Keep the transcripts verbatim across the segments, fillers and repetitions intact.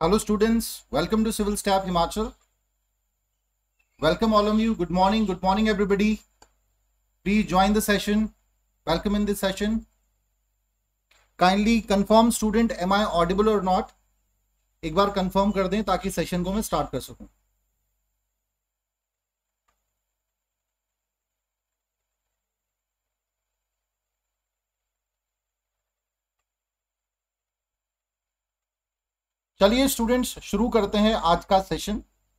Hello students, welcome to Civil Staff Himachal. Welcome all of you. Good morning, good morning everybody. Please join the session. Welcome in this session. Kindly confirm student, am I audible or not? एक बार confirm कर दें ताकि session को मैं start कर सकूं. चलिए students शुरू करते हैं आज का session.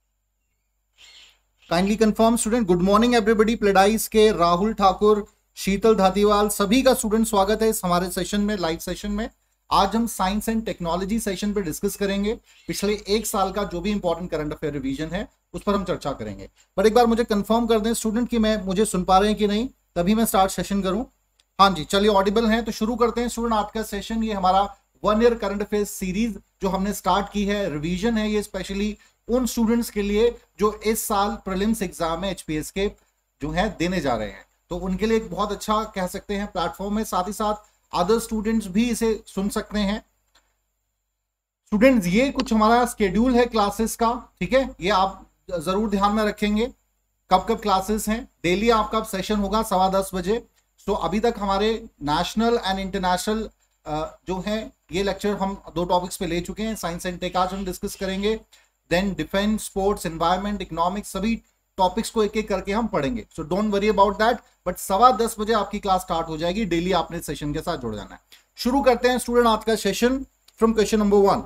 Kindly confirm student. Good morning everybody. प्लेडाइस के राहुल ठाकुर, शीतल धातीवाल, सभी का स्टूडेंट स्वागत है इस हमारे सेशन में, लाइव सेशन में. आज हम साइंस एंड टेक्नोलॉजी सेशन पे डिस्कस करेंगे. पिछले एक साल का जो भी इंपॉर्टेंट करंट अफेयर रिवीजन है उस पर हम चर्चा करेंगे. बट एक बार मुझे कंफर्म कर दें स्टूडेंट कि मैं मुझे सुन पा रहे हैं कि नहीं, तभी मैं स्टार्ट सेशन करूं. हाँ जी, चलिए ऑडिबल हैं तो शुरू करते हैं स्टूडेंट आज का सेशन. ये हमारा one year current affair series जो हमने स्टार्ट की है, रिवीजन है ये स्पेशली उन स्टूडेंट्स के लिए जो इस साल प्रीलिम्स एग्जाम में एचपीएस के जो है देने जा रहे हैं, तो उनके लिए एक बहुत अच्छा कह सकते हैं प्लेटफॉर्म है. साथ ही साथ अदर स्टूडेंट्स भी इसे सुन सकते हैं. स्टूडेंट्स ये कुछ हमारा स्केड्यूल है क्लासेस का, ठीक है, ये आप जरूर ध्यान में रखेंगे. कब कब क्लासेस हैं. डेली आपका सेशन होगा सवा दस बजे. तो अभी तक हमारे नेशनल एंड इंटरनेशनल जो है ये लेक्चर हम दो टॉपिक्स पे ले चुके हैं. साइंस एंड टेक आज हम डिस्कस करेंगे. Then defence, sports, environment, economics, सभी टॉपिक्स को एक एक करके हम पढ़ेंगे. So don't worry about that. But सवा दस बजे आपकी क्लास स्टार्ट हो जाएगी. डेली आपने सेशन के साथ जुड़ जाना है. शुरू करते हैं स्टूडेंट आज का session from question number one.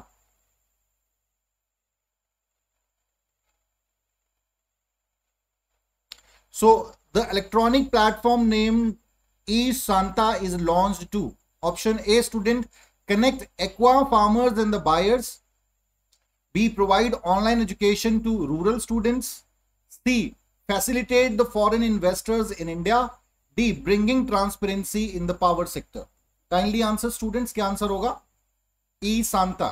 So the electronic platform name e-Santa is launched to. Option A student, connect aqua farmers and the buyers. B, provide online education to rural students. C, facilitate the foreign investors in India. D, bringing transparency in the power sector. Kindly answer students, क्या answer होगा? e-Santa.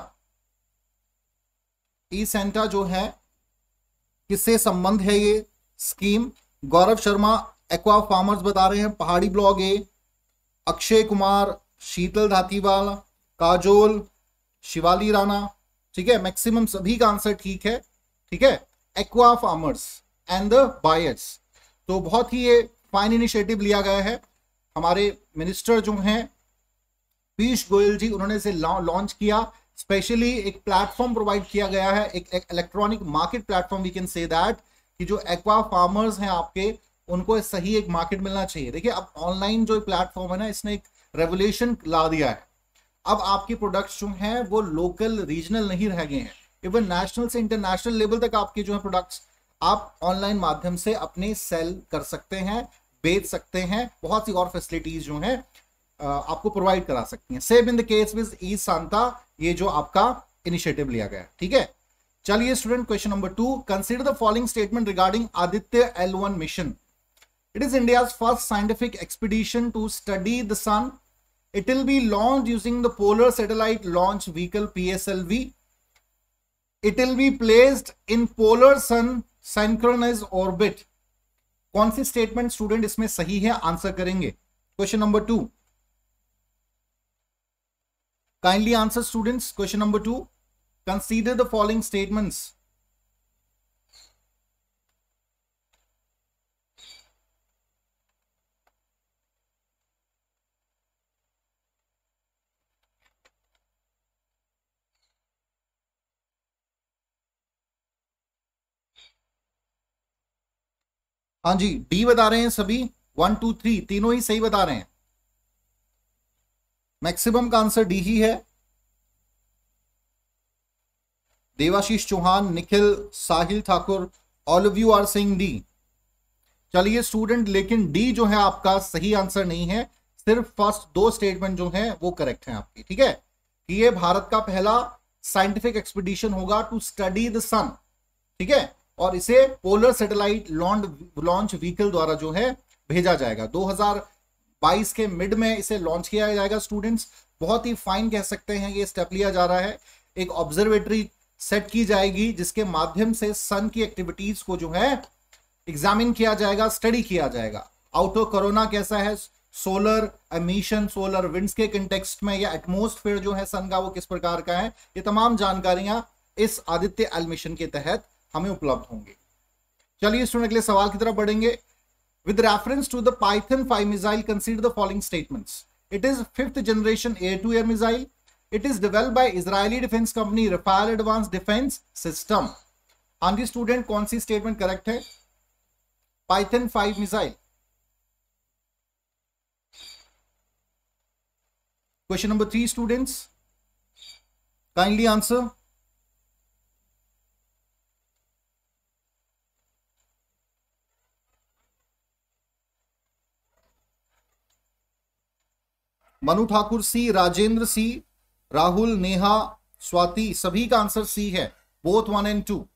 e-Santa जो है किससे संबंध है ये स्कीम? Gaurav Sharma aqua farmers बता रहे हैं. पहाड़ी ब्लॉग ए, अक्षय कुमार, शीतल धातीवाल, काजोल, शिवाली राणा, ठीक है, मैक्सिमम सभी का आंसर ठीक है. ठीक है, aqua farmers and the buyers. तो बहुत ही ये फाइन इनिशिएटिव लिया गया है. हमारे मिनिस्टर जो हैं पीयूष गोयल जी, उन्होंने इसे लॉन्च किया. स्पेशली एक प्लेटफॉर्म प्रोवाइड किया गया है, एक electronic market platform we can say that, कि जो एक्वा फार्मर्स हैं आपके, उनको सही एक मार्केट मिलना चाहिए. देखिए अब ऑनलाइन जो प्लेटफॉर्म है ना, इसने एक रेवोल्यूशन ला दिया है. अब आपके प्रोडक्ट्स जो हैं वो लोकल रीजनल नहीं रह गए हैं. इवन नेशनल से इंटरनेशनल लेवल तक आपके जो है प्रोडक्ट्स आप ऑनलाइन माध्यम से अपने सेल कर सकते हैं, बेच सकते हैं. बहुत सी और फैसिलिटीज जो हैं आपको प्रोवाइड करा सकती हैं. Same in the case with e-Santa, ये जो आपका इनिशिएटिव लिया गया है. ठीक है, चलिए student question number two. Consider the following statement regarding Aditya L one mission. It is India's first scientific expedition to study the sun. It will be launched using the Polar Satellite Launch Vehicle P S L V. It will be placed in Polar Sun Synchronous Orbit. कौन सी statement student इसमें सही है, answer करेंगे. Question number two. Kindly answer students. Question number two. Consider the following statements. हाँ जी, D बता रहे हैं सभी. वन टू थ्री तीनों ही सही बता रहे हैं. मैक्सिमम का आंसर डी ही है. Devashish Chauhan, Nikhil, Sahil Thakur, all of you are saying D. चलिए स्टूडेंट, लेकिन डी जो है आपका सही आंसर नहीं है. सिर्फ फर्स्ट दो स्टेटमेंट जो है वो करेक्ट है आपकी. ठीक है, कि ये भारत का पहला साइंटिफिक एक्सपीडिशन होगा टू स्टडी द सन. ठीक है, और इसे पोलर सैटेलाइट लॉन्च व्हीकल द्वारा जो है भेजा जाएगा. दो हज़ार बाईस के मिड में इसे लॉन्च किया जाएगा. स्टूडेंट्स बहुत ही फाइन कह सकते हैं ये स्टेप लिया जा रहा है. एक ऑब्जर्वेटरी सेट की जाएगी जिसके माध्यम से सन की एक्टिविटीज को जो है एग्जामिन किया जाएगा, स्टडी किया जाएगा. आउटर कोरोना कैसा है, सोलर एमिशन, सोलर विंड्स के कंटेक्स्ट में, या एटमॉस्फेयर जो है सन का वो किस प्रकार का है, ये तमाम जानकारियां इस आदित्य एल मिशन के तहत हमें उपलब्ध होंगे। चलिए स्टूडेंट अगले सवाल की तरफ बढ़ेंगे। With reference to the Python five missile, consider the following statements. It is fifth generation air-to-air missile. It is developed by Israeli defense company Rafale Advanced Defense System. हाँ जी स्टूडेंट, कौन सी स्टेटमेंट करेक्ट है? Python five missile. Question number three, students. Kindly answer. Manu Thakur C, Rajendra C, Rahul, Neha, Swati, सभी का answer C है, both one and to.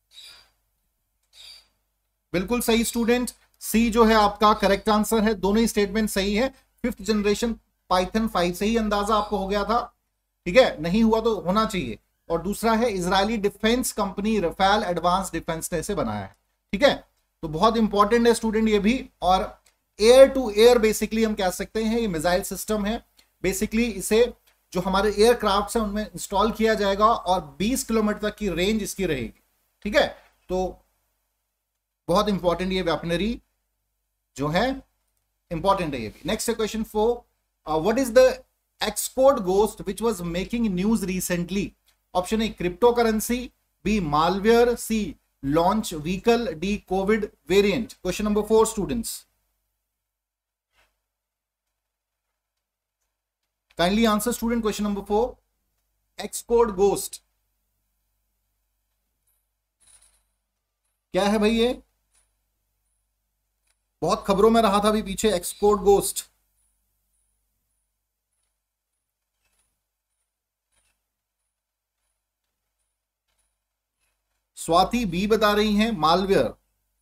बिल्कुल सही स्टूडेंट, सी जो है आपका करेक्ट आंसर है, दोनों ही स्टेटमेंट सही है। फिफ्थ जनरेशन पाइथन फाइव से ही अंदाजा आपको हो गया था, ठीक है, नहीं हुआ तो होना चाहिए। और दूसरा है Israeli defence company Rafael advance defence ने इसे बनाया है, ठीक है। तो बहुत इंपॉर्टेंट है स्टूडेंट ये भी। और एयर टू एयर बेसिकली हम कह सकते हैं ये मिसाइल सिस्टम है। बेसिकली इसे जो हमारे एयरक्राफ्ट है उनमें इंस्टॉल किया जाएगा और बीस किलोमीटर तक की रेंज इसकी रहेगी, ठीक है। तो बहुत इंपॉर्टेंट ये वेपनरी जो है इंपॉर्टेंट है ये भी। Next question four, what is the Xcode ghost which was making news recently? Option A crypto currency, B malware, C launch vehicle, D Covid variant. Question number four students, kindly answer student question number four. Xcode Ghost क्या है भाई? ये बहुत खबरों में रहा था अभी पीछे Xcode Ghost। स्वाति बी बता रही हैं मालवेयर,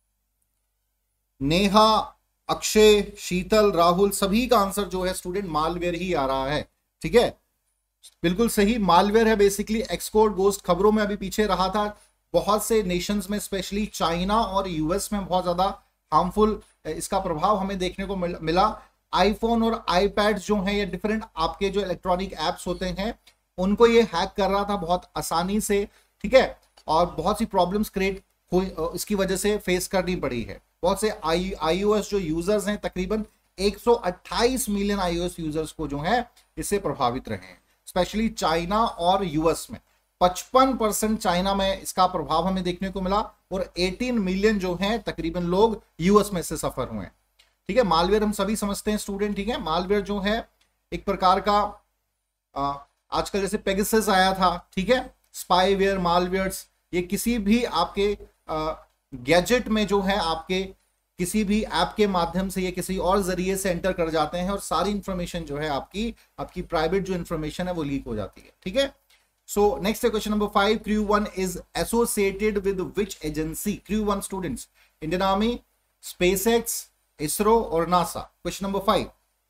नेहा, अक्षय, शीतल, राहुल, सभी का आंसर जो है स्टूडेंट मालवेयर ही आ रहा है, ठीक है, बिल्कुल सही मालवेयर है। बेसिकली एक्सकोड गोस्ट खबरों में अभी पीछे रहा था, बहुत से नेशंस में स्पेशली चाइना और यूएस में बहुत ज्यादा हार्मफुल इसका प्रभाव हमें देखने को मिला। आईफोन और आईपैड जो है ये डिफरेंट आपके जो इलेक्ट्रॉनिक एप्स होते हैं उनको ये हैक कर रहा था बहुत आसानी से, ठीक है, और बहुत सी प्रॉब्लम्स क्रिएट हुई इसकी वजह से फेस करनी पड़ी है। बहुत से आई आईओएस जो यूजर्स हैं, तकरीबन एक सौ अट्ठाईस मिलियन आईओएस यूजर्स को जो है इससे प्रभावित रहे हैं, स्पेशली चाइना और यूएस में। पचपन परसेंट चाइना में इसका प्रभाव हमें देखने को मिला और अठारह मिलियन जो हैं तकरीबन लोग यूएस में से सफर हुए हैं, ठीक है। मालवेयर हम सभी समझते हैं स्टूडेंट, ठीक है। मालवेयर जो है एक प्रकार का आ, आजकल जैसे पेगासस आया था, ठीक है, स्पाईवेयर, मालवेयर्स, ये किसी भी आपके आ, गैजेट में जो है आपके किसी भी ऐप के माध्यम से या किसी और जरिए से एंटर कर जाते हैं और सारी इंफॉर्मेशन जो है आपकी आपकी प्राइवेट जो इंफॉर्मेशन है वो लीक हो जाती है, ठीक है। So next question number five, crew one is associated with which agency? Crew one students, Indian army, SpaceX, ISRO और नासा। Question number five.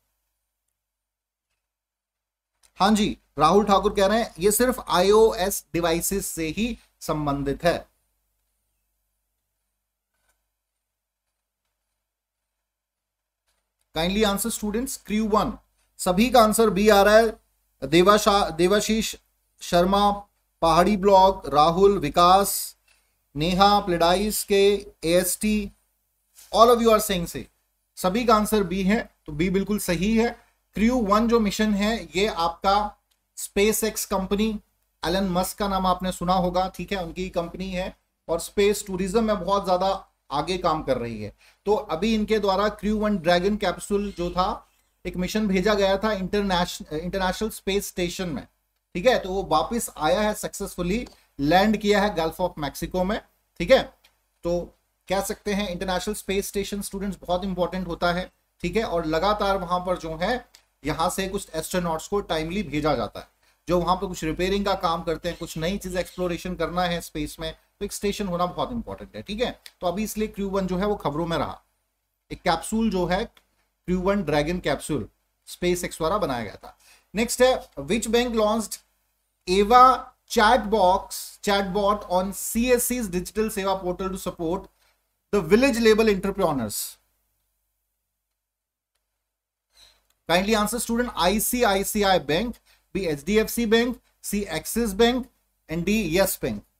हाँ जी, राहुल ठाकुर कह रहे हैं ये सिर्फ आईओएस डिवाइसेस से ही संबंधित है। Kindly answer students, crew one, सभी का आंसर बी आ रहा है। देवाशा देवाशीष शर्मा, पहाड़ी ब्लॉग, राहुल, विकास, नेहा, प्लेडाइस के, AST, all of you are saying C, सभी का आंसर बी है, तो बी बिल्कुल सही है। क्रू वन जो मिशन है ये आपका space X company, Elon Musk का नाम आपने सुना होगा, ठीक है, उनकी कंपनी है और स्पेस टूरिज्म में बहुत ज्यादा आगे काम कर रही है। तो अभी इनके द्वारा क्रू वन ड्रैगन कैप्सूल जो था एक मिशन भेजा गया था इंटरनेशनल इंटरनेशनल स्पेस स्टेशन में, ठीक है, तो वो वापस आया है, सक्सेसफुली लैंड किया है गल्फ ऑफ मैक्सिको में, ठीक है। तो कह सकते हैं इंटरनेशनल स्पेस स्टेशन स्टूडेंट्स बहुत इंपॉर्टेंट होता है, ठीक है, और लगातार वहां पर जो है यहाँ से कुछ एस्ट्रोनॉट्स को टाइमली भेजा जाता है जो वहां पर कुछ रिपेयरिंग का काम करते हैं, कुछ नई चीज एक्सप्लोरेशन करना है स्पेस में, तो एक स्टेशन होना बहुत इंपॉर्टेंट है, ठीक है। तो अभी इसलिए क्रू वन जो है वो खबरों में रहा। एक कैप्सूल जो है crew one dragon capsule space x द्वारा बनाया गया था। नेक्स्ट है, which bank launched Eva chatbox chatbot on सीएससी's digital Seva portal to support the village level entrepreneurs? Kindly answer student, ICICI bank, B HDFC bank, C Axis bank and D Yes bank.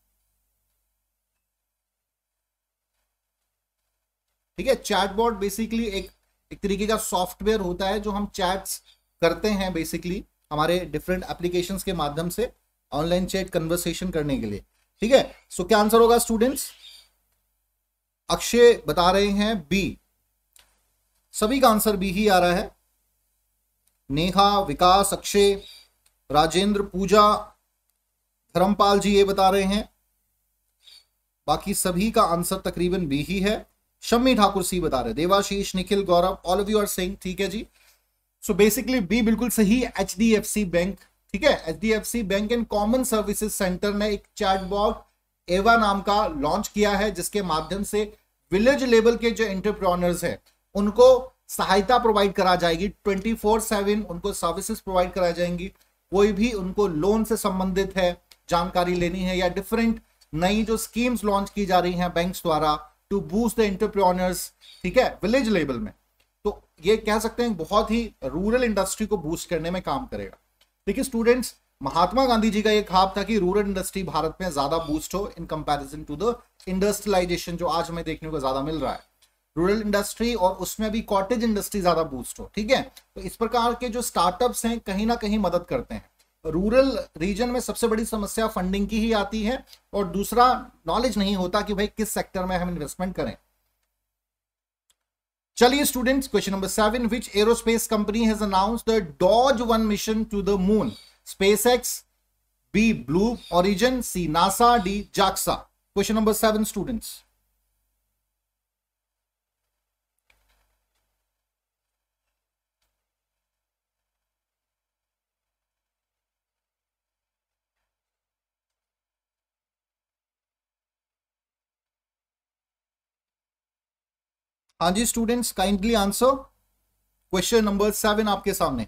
ठीक है, chatbot basically एक एक तरीके का software होता है जो हम चैट्स करते हैं बेसिकली हमारे डिफरेंट एप्लीकेशंस के माध्यम से ऑनलाइन चैट कन्वर्सेशन करने के लिए। ठीक है, सो क्या आंसर होगा स्टूडेंट्स? अक्षय बता रहे हैं बी, सभी का आंसर बी ही आ रहा है। नेहा, विकास, अक्षय, राजेंद्र, पूजा, धर्मपाल जी ये बता रहे हैं, बाकी सभी का आंसर तकरीबन बी ही है। शम्मी ठाकुर सी बता रहे, Devashish, Nikhil, Gaurav, all of you are saying ठीक है जी। सो बेसिकली बी बिल्कुल सही, H D F C bank. ठीक है, H D F C bank and common services centre ने एक चैटबॉट एवा नाम का लॉन्च किया है जिसके माध्यम से विलेज लेवल के जो एंटरप्रेन्योर्स हैं उनको सहायता प्रोवाइड करा जाएगी, ट्वेंटी फोर सेवन उनको सर्विसेज प्रोवाइड कराई जाएंगी। कोई भी उनको लोन से संबंधित है जानकारी लेनी है या डिफरेंट नई जो स्कीम्स लॉन्च की जा रही हैं बैंक्स द्वारा टू बूस्ट द एंटरप्रेन्योर्स, ठीक है, विलेज लेवल में, तो ये कह सकते हैं बहुत ही रूरल इंडस्ट्री को बूस्ट करने में काम करेगा। देखिए स्टूडेंट्स, महात्मा गांधी जी का ये ख्वाब था कि रूरल इंडस्ट्री भारत में ज्यादा बूस्ट हो in comparison to the industrialisation जो आज हमें देखने को ज्यादा मिल रहा है। रूरल इंडस्ट्री और उसमें भी कॉटेज इंडस्ट्री ज्यादा बूस्ट हो। ठीक है, तो इस प्रकार के जो स्टार्टअप्स हैं कहीं ना कहीं मदद करते हैं। रूरल रीजन में सबसे बड़ी समस्या फंडिंग की ही आती है और दूसरा नॉलेज नहीं होता कि भाई किस सेक्टर में हम इन्वेस्टमेंट करें। चलिए students, question number seven, which aerospace company has announced the Doge one mission to the moon? SpaceX, B Blue Origin, C NASA, D JAXA. Question number seven students. हाँ जी students, kindly answer question number seven आपके सामने।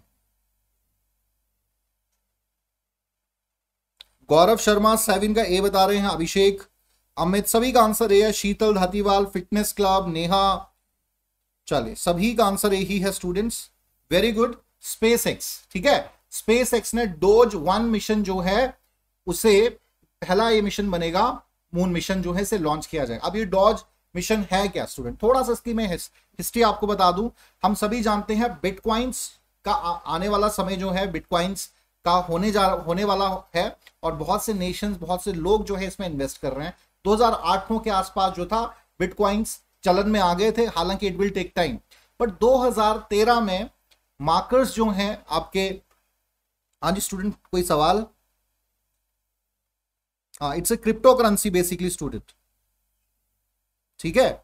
Gaurav Sharma seven का ए बता रहे हैं, अभिषेक, अमित, सभी का आंसर ए है। शीतल धातीवाल, फिटनेस क्लब, नेहा, चलिए सभी का आंसर ए ही है students, very good. Space X, ठीक है, स्पेस एक्स ने डोज वन मिशन जो है उसे पहला ये मिशन बनेगा, मून मिशन जो है इसे लॉन्च किया जाएगा। अब ये डॉज मिशन है क्या स्टूडेंट? थोड़ा सा इसकी मैं हिस्ट्री आपको बता दूं। हम सभी जानते हैं बिटकॉइंस का आ, आने वाला समय जो है बिटकॉइंस का होने जा होने वाला है और बहुत से नेशंस, बहुत से लोग जो है इसमें इन्वेस्ट कर रहे हैं। दो हज़ार आठ के आसपास जो था बिटकॉइंस चलन में आ गए थे, हालांकि it will take time, but दो हज़ार तेरह में मार्कर्स जो हैं आपके, हाँ जी स्टूडेंट कोई सवाल? हाँ, it's a crypto currency basically student, ठीक है।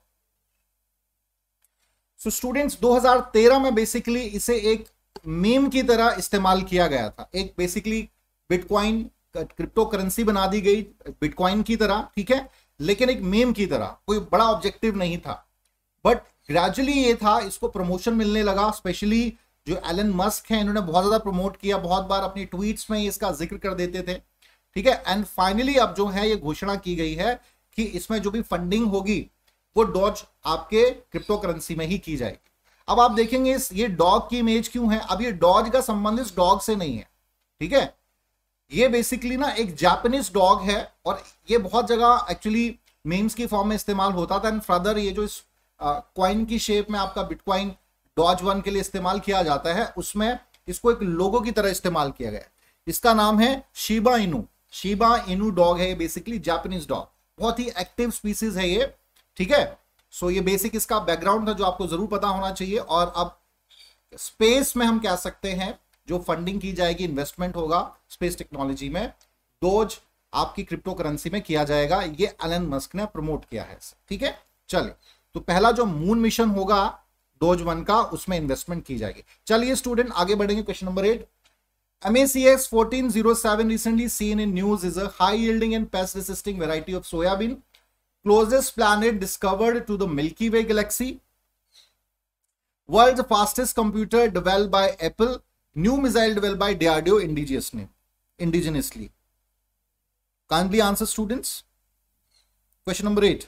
सो स्टूडेंट्स दो हज़ार तेरह में बेसिकली इसे एक मीम की तरह इस्तेमाल किया गया था। एक बेसिकली बिटकॉइन क्रिप्टो करेंसी बना दी गई बिटकॉइन की तरह, ठीक है, लेकिन एक मीम की तरह, कोई बड़ा ऑब्जेक्टिव नहीं था। बट ग्रेजुअली ये था, इसको प्रमोशन मिलने लगा, स्पेशली जो एलन मस्क हैं इन्होंने बहुत ज्यादा प्रमोट किया, बहुत बार अपनी ट्वीट्स में इसका जिक्र कर देते थे, ठीक है। एंड फाइनली अब जो है ये घोषणा की गई है कि इसमें जो भी फंडिंग होगी वो डॉज आपके क्रिप्टो करेंसी में ही की जाएगी। अब आप देखेंगे इस ये डॉग की इमेज क्यों है? अब ये डॉज का संबंध इस डॉग से नहीं है, ठीक है। ये बेसिकली ना एक जापानीज डॉग है और ये बहुत जगह एक्चुअली मीम्स की फॉर्म में इस्तेमाल होता था। एंड फर्दर ये जो इस कॉइन की शेप में आपका बिटकॉइन डॉज वन के लिए इस्तेमाल किया जाता है, उसमें इसको एक लोगो की तरह इस्तेमाल किया गया। इसका नाम है Shiba Inu. Shiba Inu dog है, बेसिकली जापानीज डॉग, बहुत ही एक्टिव स्पीसीज है ये, ठीक है। सो so, ये बेसिक इसका बैकग्राउंड था जो आपको जरूर पता होना चाहिए। और अब स्पेस में हम कह सकते हैं जो फंडिंग की जाएगी, इन्वेस्टमेंट होगा स्पेस टेक्नोलॉजी में, डोज आपकी क्रिप्टो करेंसी में किया जाएगा। ये एलन मस्क ने प्रमोट किया है, ठीक है। चलिए, तो पहला जो मून मिशन होगा डोज वन का, उसमें इन्वेस्टमेंट की जाएगी। चलिए स्टूडेंट आगे बढ़ेंगे, question number eight. M A C X fourteen oh seven recently seen in news is a high yielding and pest resisting variety of soybean, closest planet discovered to the Milky Way galaxy, world's fastest computer developed by Apple, new missile developed by D R D O indigenously. indigenously. Kindly answer students. Question number eight.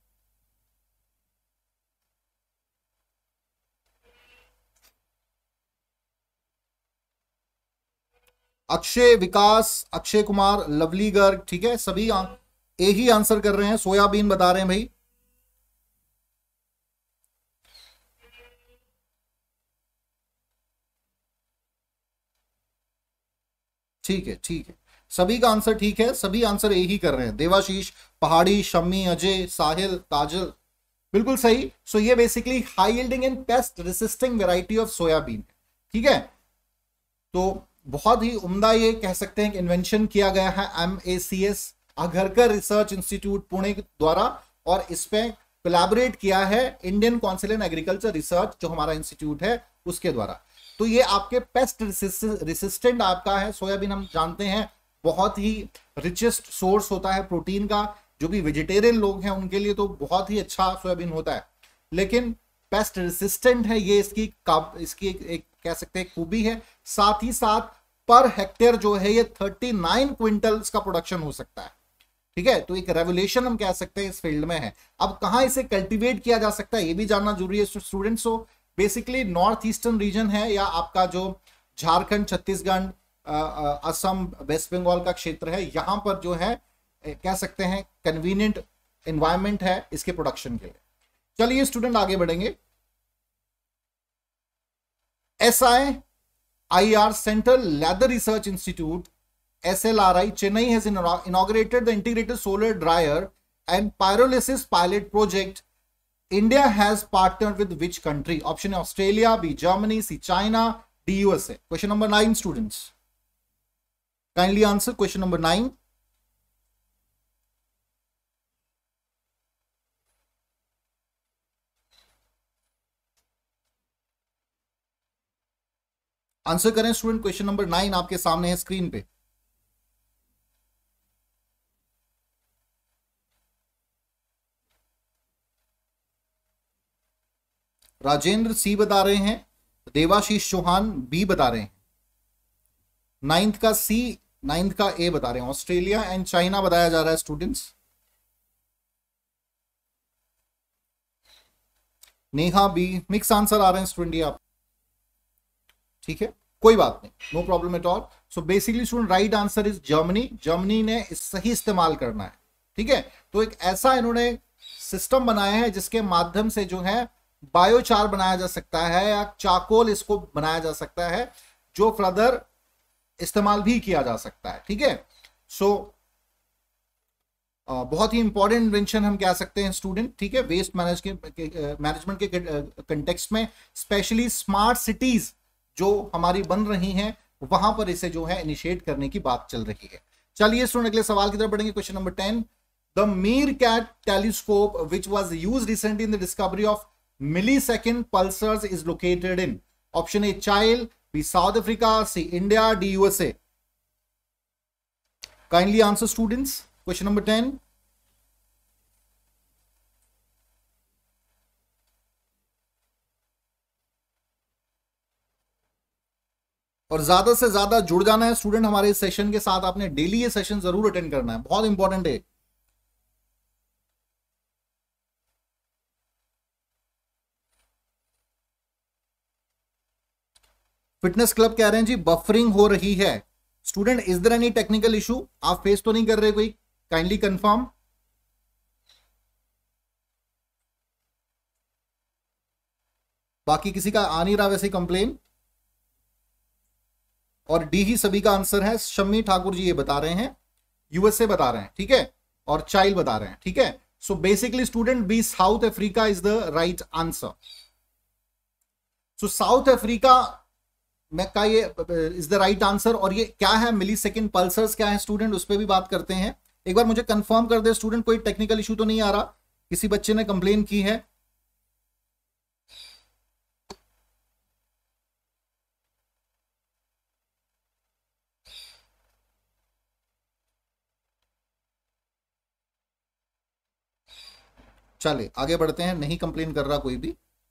Akshay, Vikas, Akshay Kumar, Lovely Garg, ठीक है, सभी एक ही answer कर रहे हैं। Soybean बता रहे हैं भाई। ठीक है ठीक है, सभी का आंसर ठीक है, सभी आंसर ए ही कर रहे हैं। देवाशीष, पहाड़ी, शम्मी, अजय, साहिल, काजल, बिल्कुल सही। सो ये basically high yielding and pest resisting variety of soybean, ठीक है। तो बहुत ही उम्दा ये कह सकते हैं कि इन्वेंशन किया गया है M A C S Agharkar research institute Pune द्वारा, और इस पे कोलैबोरेट किया है Indian council in agriculture research जो हमारा इंस्टीट्यूट है उसके द्वारा। तो ये आपके पेस्ट रेसिस्टेंट आपका है सोयाबीन। हम जानते हैं बहुत ही रिचेस्ट सोर्स होता है प्रोटीन का, जो भी वेजिटेरियन लोग हैं उनके लिए तो बहुत ही अच्छा सोयाबीन होता है, लेकिन पेस्ट रेसिस्टेंट है, ये इसकी इसकी एक, एक कह सकते हैं खूबी है। साथ ही साथ पर हेक्टेयर जो है ये उनतालीस क्विंटल का प्रोडक्शन हो सकता है, ठीक है। तो एक रेवोल्यूशन हम कह सकते हैं इस फील्ड में है। अब कहां इसे कल्टीवेट किया जा सकता है ये भी जानना जरूरी है students. So basically north eastern region है, या आपका जो झारखंड, छत्तीसगढ़, असम, वेस्ट बंगाल का क्षेत्र है, यहां पर जो है कह सकते हैं कन्वीनियंट एनवायरनमेंट है इसके प्रोडक्शन के लिए। चलिए स्टूडेंट आगे बढ़ेंगे। S I I R central leather research institute S L R I Chennai has inaugurated the integrated solar dryer and pyrolysis pilot project. India has partnered with which country? Option A Australia, B Germany, C China, D U S A. Question number nine, students. Kindly answer question number nine. Answer करें student, question number nine आपके सामने है screen पे। Rajendra C बता रहे हैं, Debashish Chauhan B बता रहे हैं, नाइन्थ का सी, नाइन्थ का ए बता रहे हैं, ऑस्ट्रेलिया एंड चाइना बताया जा रहा है students. Neha B, mix answer आ रहे हैं स्टूडेंट ये आप, ठीक है, कोई बात नहीं, no problem at all. So basically student right answer is Germany. Germany ने इस सही इस्तेमाल करना है, ठीक है। तो एक ऐसा इन्होंने सिस्टम बनाया है जिसके माध्यम से जो है बायोचार बनाया जा सकता है, या चाकोल इसको बनाया जा सकता है, जो फर्दर इस्तेमाल भी किया जा सकता है, ठीक है। सो uh, बहुत ही इंपॉर्टेंट इन्वेंशन हम कह सकते हैं स्टूडेंट, ठीक है, वेस्ट मैनेज के मैनेजमेंट के कंटेक्स्ट में, स्पेशली स्मार्ट सिटीज जो हमारी बन रही हैं वहां पर इसे जो है इनिशिएट करने की बात चल रही है। चलिए स्टूडेंट अगले सवाल की तरफ बढ़ेंगे। Question number ten, the meerkat telescope which was used recently in the discovery of millisecond pulsars is located in? Option A Chile, B South Africa, C India, D USA. Kindly answer students question number ten. और ज्यादा से ज्यादा जुड़ जाना है student हमारे इस session के साथ। आपने डेली ये सेशन जरूर अटेंड करना है, बहुत इंपॉर्टेंट है। फिटनेस क्लब कह रहे हैं जी बफरिंग हो रही है। Student is there any technical issue? आप फेस तो नहीं कर रहे कोई? Kindly confirm. बाकी किसी का आ नहीं रहा वैसे कंप्लेन? और डी ही सभी का आंसर है। शम्मी ठाकुर जी ये बता रहे हैं, यूएसए बता रहे हैं, ठीक है, और चाइल्ड बता रहे हैं, ठीक है। So basically student B South Africa is the right answer. So South Africa में का ये इज द राइट आंसर। और ये क्या है, मिली सेकेंड पल्सर्स क्या है स्टूडेंट, उस पर भी बात करते हैं। एक बार मुझे कंफर्म कर दे स्टूडेंट, कोई टेक्निकल इशू तो नहीं आ रहा? किसी बच्चे ने कंप्लेन की है? चलिए आगे बढ़ते हैं, नहीं कंप्लेन कर रहा कोई भी।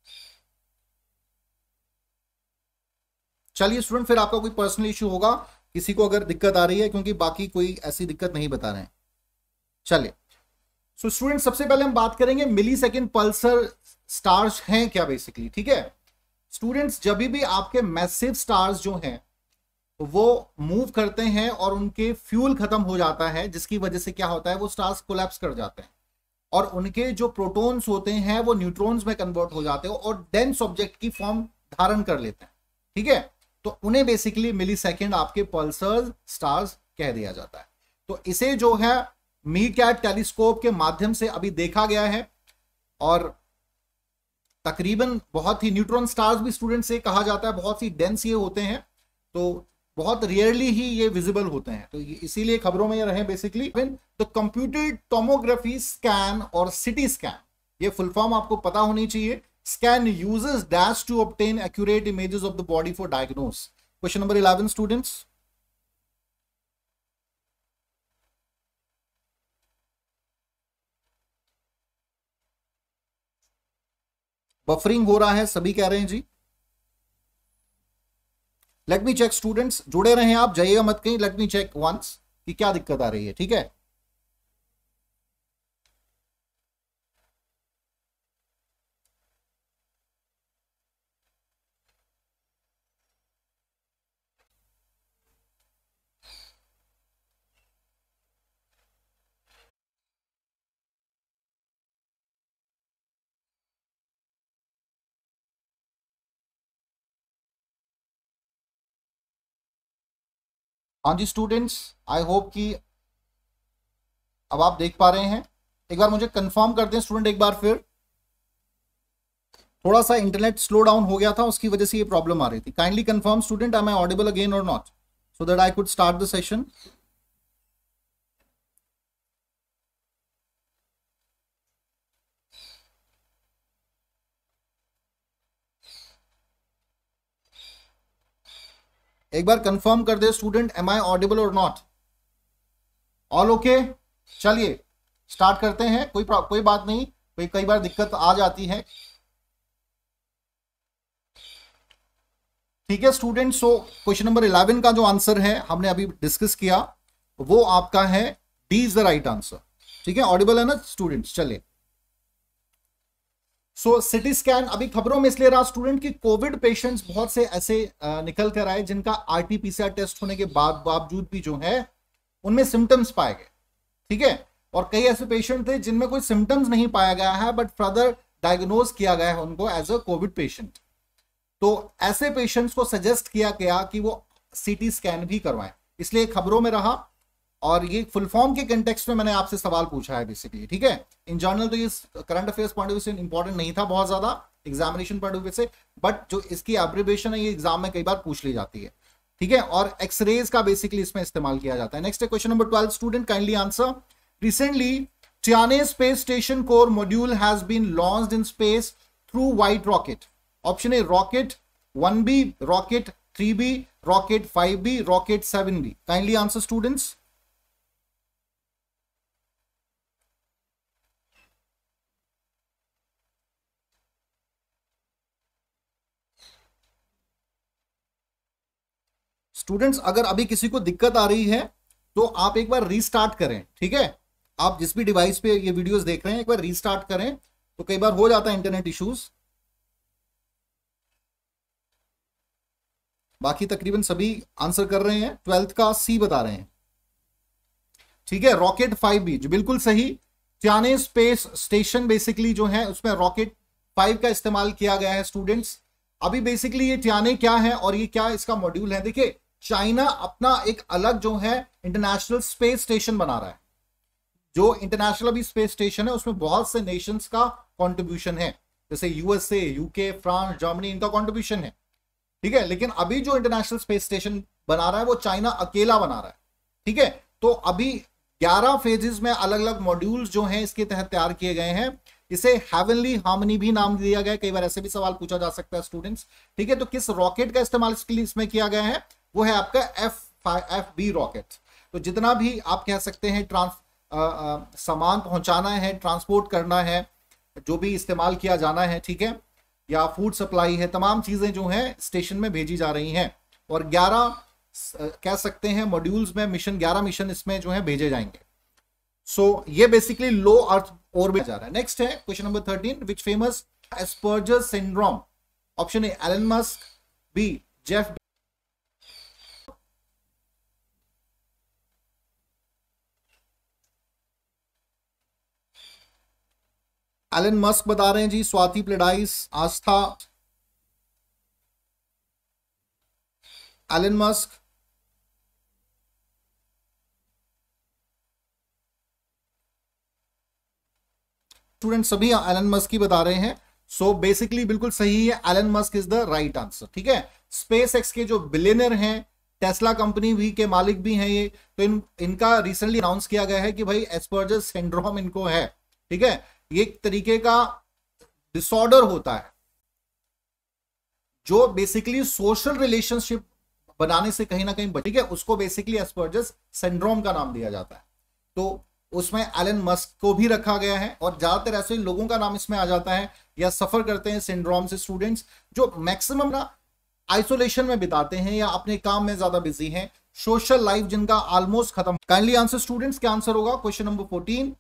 चलिए स्टूडेंट, फिर आपका कोई पर्सनल इशू होगा किसी को अगर दिक्कत आ रही है, क्योंकि बाकी कोई ऐसी दिक्कत नहीं बता रहे हैं। चलिए सो स्टूडेंट सबसे पहले हम बात करेंगे मिली सेकेंड पल्सर स्टार्स हैं क्या बेसिकली, ठीक है। स्टूडेंट्स जब भी आपके मैसिव स्टार्स जो हैं वो मूव करते हैं और उनके फ्यूल खत्म हो जाता है, जिसकी वजह से क्या होता है, वो स्टार्स कोलैप्स कर जाते हैं और उनके जो प्रोटॉन्स होते हैं वो न्यूट्रॉन्स में कन्वर्ट हो जाते हैं और डेंस ऑब्जेक्ट की फॉर्म धारण कर लेते हैं, ठीक है। तो उन्हें बेसिकली मिली सेकेंड आपके पल्सर स्टार्स कह दिया जाता है। तो इसे जो है मीरकैट टेलीस्कोप के माध्यम से अभी देखा गया है, और तकरीबन बहुत ही न्यूट्रॉन स्टार्स भी स्टूडेंट से कहा जाता है, बहुत ही डेंस ये होते हैं, तो बहुत रेयरली ही ये विजिबल होते हैं, तो इसीलिए खबरों में ये रहे basically. The computed tomography scan और सिटी स्कैन, ये फुल फॉर्म आपको पता होनी चाहिए। Scan uses dash to obtain accurate images of the body for diagnose. Question number eleven students, buffering हो रहा है सभी कह रहे हैं जी। लेट मी चेक स्टूडेंट्स, जुड़े रहे आप, जाइएगा मत कहीं। लेट मी चेक वंस कि क्या दिक्कत आ रही है, ठीक है। हाँ जी स्टूडेंट्स, आई होप कि अब आप देख पा रहे हैं। एक बार मुझे कंफर्म कर दें स्टूडेंट एक बार फिर। थोड़ा सा इंटरनेट स्लो डाउन हो गया था, उसकी वजह से ये प्रॉब्लम आ रही थी। Kindly confirm student, am I audible again और not, so that I could start the session. एक बार कंफर्म कर दे स्टूडेंट, एम आई ऑडिबल और नॉट, ऑल ओके। चलिए स्टार्ट करते हैं, कोई कोई बात नहीं, कोई कई बार दिक्कत आ जाती है, ठीक है student. So question number eleven का जो आंसर है हमने अभी डिस्कस किया, वो आपका है D is the right answer, ठीक है। ऑडिबल है ना स्टूडेंट्स, चलिए। सो सिटी स्कैन अभी खबरों में इसलिए रहा स्टूडेंट कि कोविड पेशेंट्स बहुत से ऐसे निकल कर आए जिनका आरटीपीसीआर टेस्ट होने के बाद बावजूद भी जो है उनमें सिम्टम्स पाए गए, ठीक है। और कई ऐसे पेशेंट थे जिनमें कोई सिम्टम्स नहीं पाया गया है, बट फर्दर डायग्नोज किया गया है उनको एज अ कोविड पेशेंट। तो ऐसे पेशेंट्स को सजेस्ट किया गया कि वो सीटी स्कैन भी करवाएं, इसलिए खबरों में रहा। और ये फुल फॉर्म के कंटेक्स्ट में मैंने आपसे सवाल पूछा है बेसिकली, ठीक है। इन जनरल तो ये current affairs point of view से इंपॉर्टेंट नहीं था बहुत ज्यादा, एग्जामिनेशन पॉइंट ऑफ व्यू से, बट जो इसकी एब्रिविएशन है ये एग्जाम में कई बार पूछ ली जाती है, ठीक है। और एक्सरेज का बेसिकली इसमें इस्तेमाल किया जाता है। नेक्स्ट है question number twelve student, kindly answer. Recently Tianhe space station core module has been launched in space through white rocket. Option A rocket one B, rocket three B, rocket five B, rocket seven B. Kindly answer students. Students अगर अभी किसी को दिक्कत आ रही है तो आप एक बार रीस्टार्ट करें, ठीक है। आप जिस भी डिवाइस पे ये वीडियोस देख रहे हैं एक बार रीस्टार्ट करें, तो कई बार हो जाता है इंटरनेट इश्यूज। बाकी तकरीबन सभी आंसर कर रहे हैं, ट्वेल्थ का सी बता रहे हैं, ठीक है। रॉकेट फाइव बी जो बिल्कुल सही, टियाने स्पेस स्टेशन बेसिकली जो है उसमें रॉकेट फाइव का इस्तेमाल किया गया है स्टूडेंट्स। अभी बेसिकली ये टियाने क्या है और ये क्या इसका मॉड्यूल है, देखिए चाइना अपना एक अलग जो है इंटरनेशनल स्पेस स्टेशन बना रहा है। जो इंटरनेशनल अभी स्पेस स्टेशन है उसमें बहुत से नेशंस का कंट्रीब्यूशन है, जैसे यूएसए, यूके, फ्रांस, जर्मनी, इनका कंट्रीब्यूशन है, ठीक है। लेकिन अभी जो इंटरनेशनल स्पेस स्टेशन बना रहा है वो चाइना अकेला बना रहा है, ठीक है। तो अभी ग्यारह फेजेस में अलग अलग मॉड्यूल्स जो हैं इसके तहत तैयार किए गए हैं। इसे हेवनली हार्मनी भी नाम दिया गया है, कई बार ऐसे भी सवाल पूछा जा सकता है स्टूडेंट्स, ठीक है। तो किस रॉकेट का इस्तेमाल इसमें किया गया है, वो है आपका एफ एफ बी रॉकेट। तो जितना भी आप कह सकते हैं ट्रांस सामान पहुंचाना है, ट्रांसपोर्ट करना है, जो भी इस्तेमाल किया जाना है, ठीक है, या फूड सप्लाई है, तमाम चीजें जो हैं स्टेशन में भेजी जा रही हैं। और ग्यारह कह सकते हैं मॉड्यूल्स में मिशन, ग्यारह मिशन इसमें जो है भेजे जाएंगे। सो so, ये बेसिकली लो अर्थ ऑर्बिट जा रहा है। नेक्स्ट है question number thirteen, which famous Asperger syndrome. Option A Elon Musk, B Jeff Elon Musk बता रहे हैं जी, स्वाति प्लेडाइस, आस्था, एलन मस्क, स्टूडेंट सभी एलन मस्क की बता रहे हैं। सो so बेसिकली बिल्कुल सही है, Elon Musk is the right answer. ठीक है, स्पेस एक्स के जो बिलियनर हैं, टेस्ला कंपनी भी के मालिक भी हैं ये, तो इन इनका रिसेंटली अनाउंस किया गया है कि भाई एस्पर्जर सिंड्रोम इनको है। ठीक है, ये एक तरीके का डिसऑर्डर होता है जो बेसिकली सोशल रिलेशनशिप बनाने से कहीं ना कहीं, ठीक है, उसको बेसिकली एस्पर्जर सिंड्रोम का नाम दिया जाता है। तो उसमें एलन मस्क को भी रखा गया है, और ज्यादातर ऐसे लोगों का नाम इसमें आ जाता है या सफर करते हैं सिंड्रोम से स्टूडेंट्स, जो मैक्सिमम ना आइसोलेशन में बिताते हैं या अपने काम में ज्यादा बिजी हैं, सोशल लाइफ जिनका ऑलमोस्ट खत्म। काइंडली आंसर स्टूडेंट्स, क्या आंसर होगा क्वेश्चन नंबर फोर्टीन?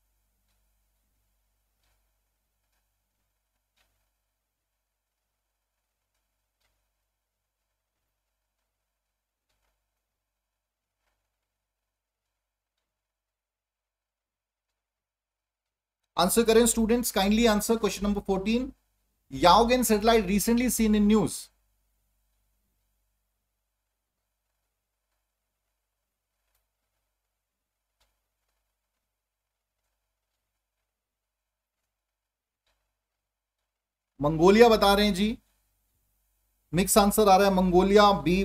आंसर करें students, kindly answer question number fourteen. Yaogan satellite recently seen in news. Mongolia बता रहे हैं जी, मिक्स आंसर आ रहा है, मंगोलिया बी।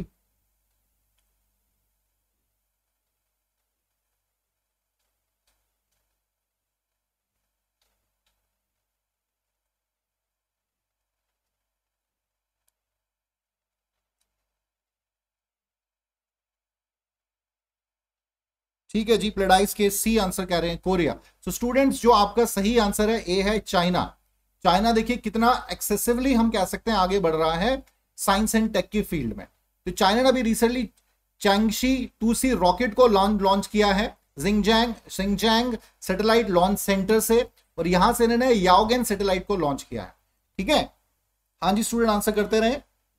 ठीक है जी, प्लेडाइस के सी आंसर कह रहे हैं कोरिया। सो so स्टूडेंट्स, जो आपका सही आंसर है ए है चाइना। चाइना देखिए कितना एक्सेसिवली हम कह सकते हैं आगे बढ़ रहा है साइंस एंड टेक की फील्ड में। तो चाइना ने अभी recently Changzheng two C rocket को लॉन्च लॉन्च किया है जिंगजैंग सिंगजैंग सैटेलाइट लॉन्च सेंटर से, और यहां से इन्होंने याओगेन सैटेलाइट को लॉन्च किया है। ठीक है, हाँ जी स्टूडेंट आंसर करते रहे।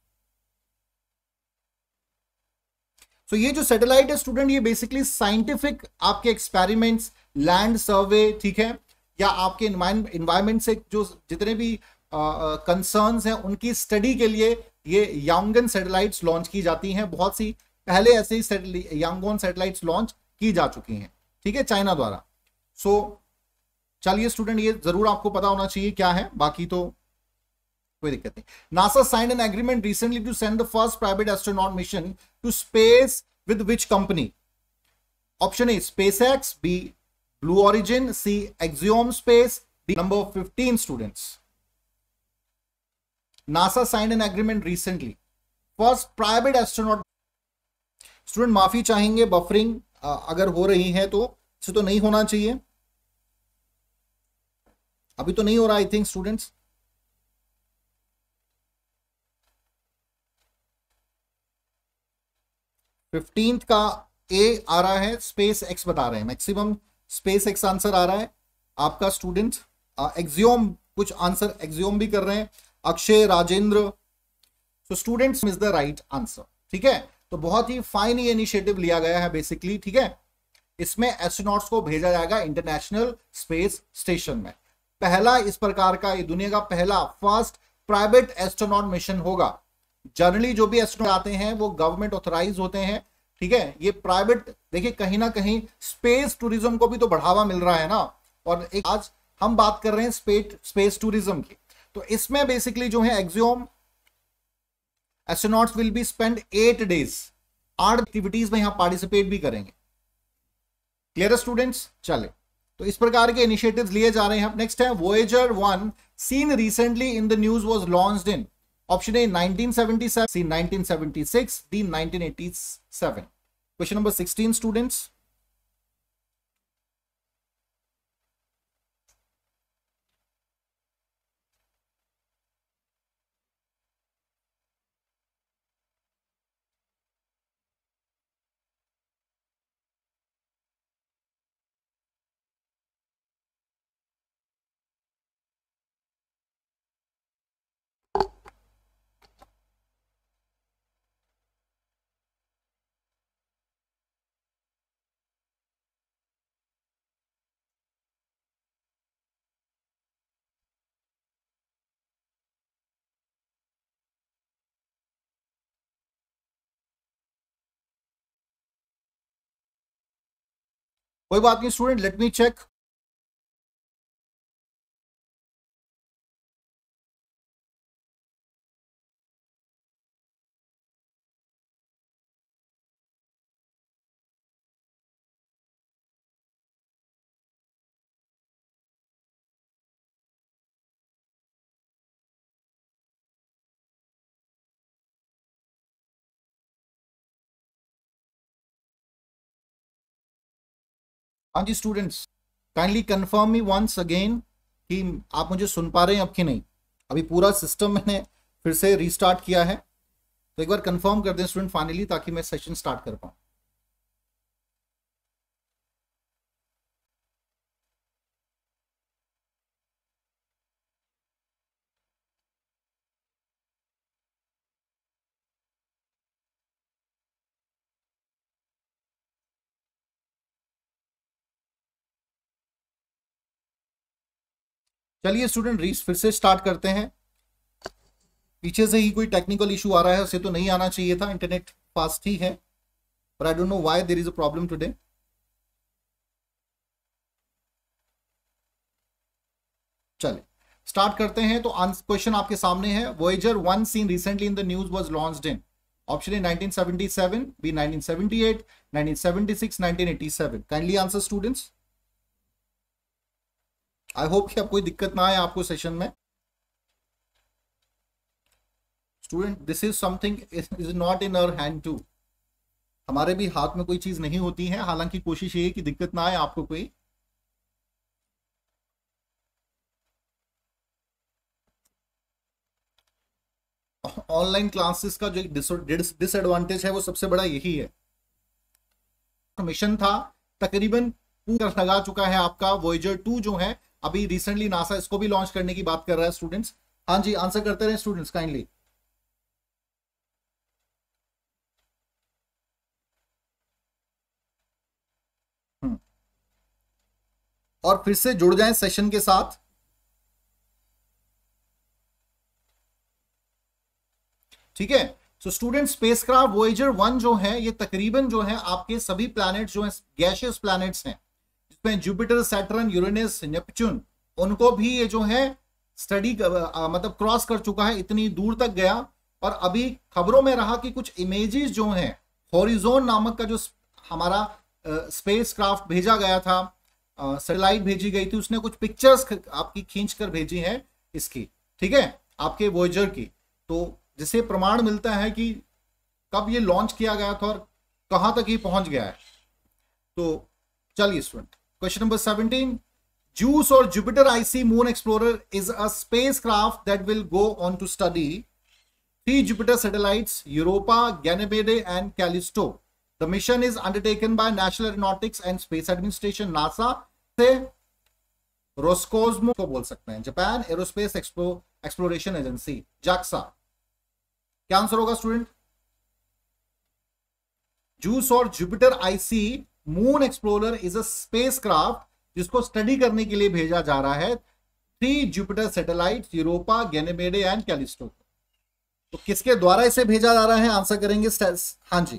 तो ये जो सैटेलाइट है स्टूडेंट, ये बेसिकली साइंटिफिक आपके एक्सपेरिमेंट्स, लैंड सर्वे, ठीक है, या आपके इन्वायरमेंट से जो जितने भी कंसर्न्स हैं उनकी स्टडी के लिए ये यांगन सैटेलाइट्स लॉन्च की जाती हैं। बहुत सी पहले ऐसे ही यांगोन सैटेलाइट्स लॉन्च की जा चुकी हैं, ठीक है, चाइना द्वारा। सो चलिए स्टूडेंट, ये जरूर आपको पता होना चाहिए क्या है, बाकी तो कोई दिक्कत नहीं। NASA signed an agreement recently to send the first private astronaut mission to space with which company? Option A SpaceX, B Blue Origin, C Axiom Space, D number fifteen students. NASA signed an agreement recently, first private astronaut. Student माफी चाहेंगे, buffering अगर हो रही है तो इसे तो नहीं होना चाहिए, अभी तो नहीं हो रहा आई थिंक स्टूडेंट्स। फिफ्टींथ का ए आ रहा है, स्पेस एक्स बता रहे हैं, मैक्सिमम स्पेस एक्स आंसर आ रहा है आपका स्टूडेंट। एक्सियोम कुछ आंसर एक्सियोम भी कर रहे हैं, Akshay, Rajendra. So students is the right answer. ठीक है, तो बहुत ही फाइन ये इनिशिएटिव लिया गया है बेसिकली। ठीक है, इसमें एस्ट्रोनॉट्स को भेजा जाएगा इंटरनेशनल स्पेस स्टेशन में। पहला इस प्रकार का, ये दुनिया का पहला फर्स्ट प्राइवेट एस्ट्रोनॉट मिशन होगा। जनरली जो भी एस्ट्रोनॉट आते हैं वो गवर्नमेंट ऑथराइज होते हैं, ठीक है, ये प्राइवेट। देखिए कहीं ना कहीं स्पेस टूरिज्म को भी तो बढ़ावा मिल रहा है ना, और एक आज हम बात कर रहे हैं स्पेस स्पेस टूरिज्म की। तो इसमें बेसिकली जो है Axiom astronauts will be spend eight days, आठ एक्टिविटीज में यहां पार्टिसिपेट भी करेंगे। Clear students? चले, तो इस प्रकार के इनिशिएटिव्स लिए जा रहे हैं। नेक्स्ट है Voyager one seen recently in the news was launched in, option A nineteen seventy seven, C nineteen seventy six, D nineteen eighty seven. Question number sixteen students. कोई बात नहीं स्टूडेंट, लेट मी चेक। हाँ जी students, kindly confirm me once again कि आप मुझे सुन पा रहे हैं अब कि नहीं। अभी पूरा सिस्टम मैंने फिर से रीस्टार्ट किया है, तो एक बार कंफर्म कर दें स्टूडेंट फाइनली, ताकि मैं सेशन स्टार्ट कर पाऊँ। चलिए स्टूडेंट, रीस फिर से स्टार्ट करते हैं। पीछे से ही कोई टेक्निकल इशू आ रहा है, उसे तो नहीं आना चाहिए था, इंटरनेट फास्ट ही है, पर I don't know why there is a problem today. चलिए स्टार्ट करते हैं। तो क्वेश्चन आपके सामने है, Voyager one seen recently in the news was launched in option A nineteen seventy seven, B nineteen seventy eight, nineteen seventy six, nineteen eighty seven. Kindly answer students. I hope कि अब कोई दिक्कत ना आए आपको सेशन में। Student, this is something is not in our hand to. हमारे भी हाथ में कोई चीज नहीं होती है, हालांकि कोशिश ये है कि दिक्कत ना आए आपको कोई। ऑनलाइन क्लासेस का जो डिसएडवांटेज है वो सबसे बड़ा यही है। मिशन था तकरीबन पूरा लगा चुका है आपका। वॉयेजर टू जो है, अभी रिसेंटली नासा इसको भी लॉन्च करने की बात कर रहा है स्टूडेंट्स। हाँ जी, आंसर करते रहे स्टूडेंट्स काइंडली। और फिर से जुड़ जाएं सेशन के साथ। ठीक है, so student spacecraft Voyager one जो है, ये तकरीबन जो है आपके सभी प्लैनेट जो है गैशियस प्लैनेट्स हैं, जिसमें जुपिटर, सैटर्न, यूरेनस, नेपच्यून, उनको भी ये जो है स्टडी मतलब क्रॉस कर चुका है, इतनी दूर तक गया। और अभी खबरों में रहा कि कुछ इमेजेस जो हैं, हॉरिजॉन नामक का जो हमारा स्पेस क्राफ्ट भेजा गया था, सैटेलाइट भेजी गई थी, उसने कुछ पिक्चर्स आपकी खींच कर भेजी है इसकी, ठीक है, आपके वॉयेजर की। तो जिससे प्रमाण मिलता है कि कब ये लॉन्च किया गया था और कहां तक ये पहुंच गया है। तो चलिए student, question number seventeen, JUICE और Jupiter icy moon explorer is a spacecraft that will go on to study three Jupiter satellites, Europa, Ganymede and Callisto. The mission is undertaken by National Aeronautics and Space Administration, NASA से Roscosmos को बोल सकते हैं, Japan Aerospace Exploration Agency, JAXA. क्या answer होगा student? JUICE और Jupiter icy moon explorer is a spacecraft जिसको study करने के लिए भेजा जा रहा है three Jupiter satellite, Europa, Ganymede and Callisto. तो किसके द्वारा इसे भेजा जा रहा है, आंसर करेंगे। हाँ जी,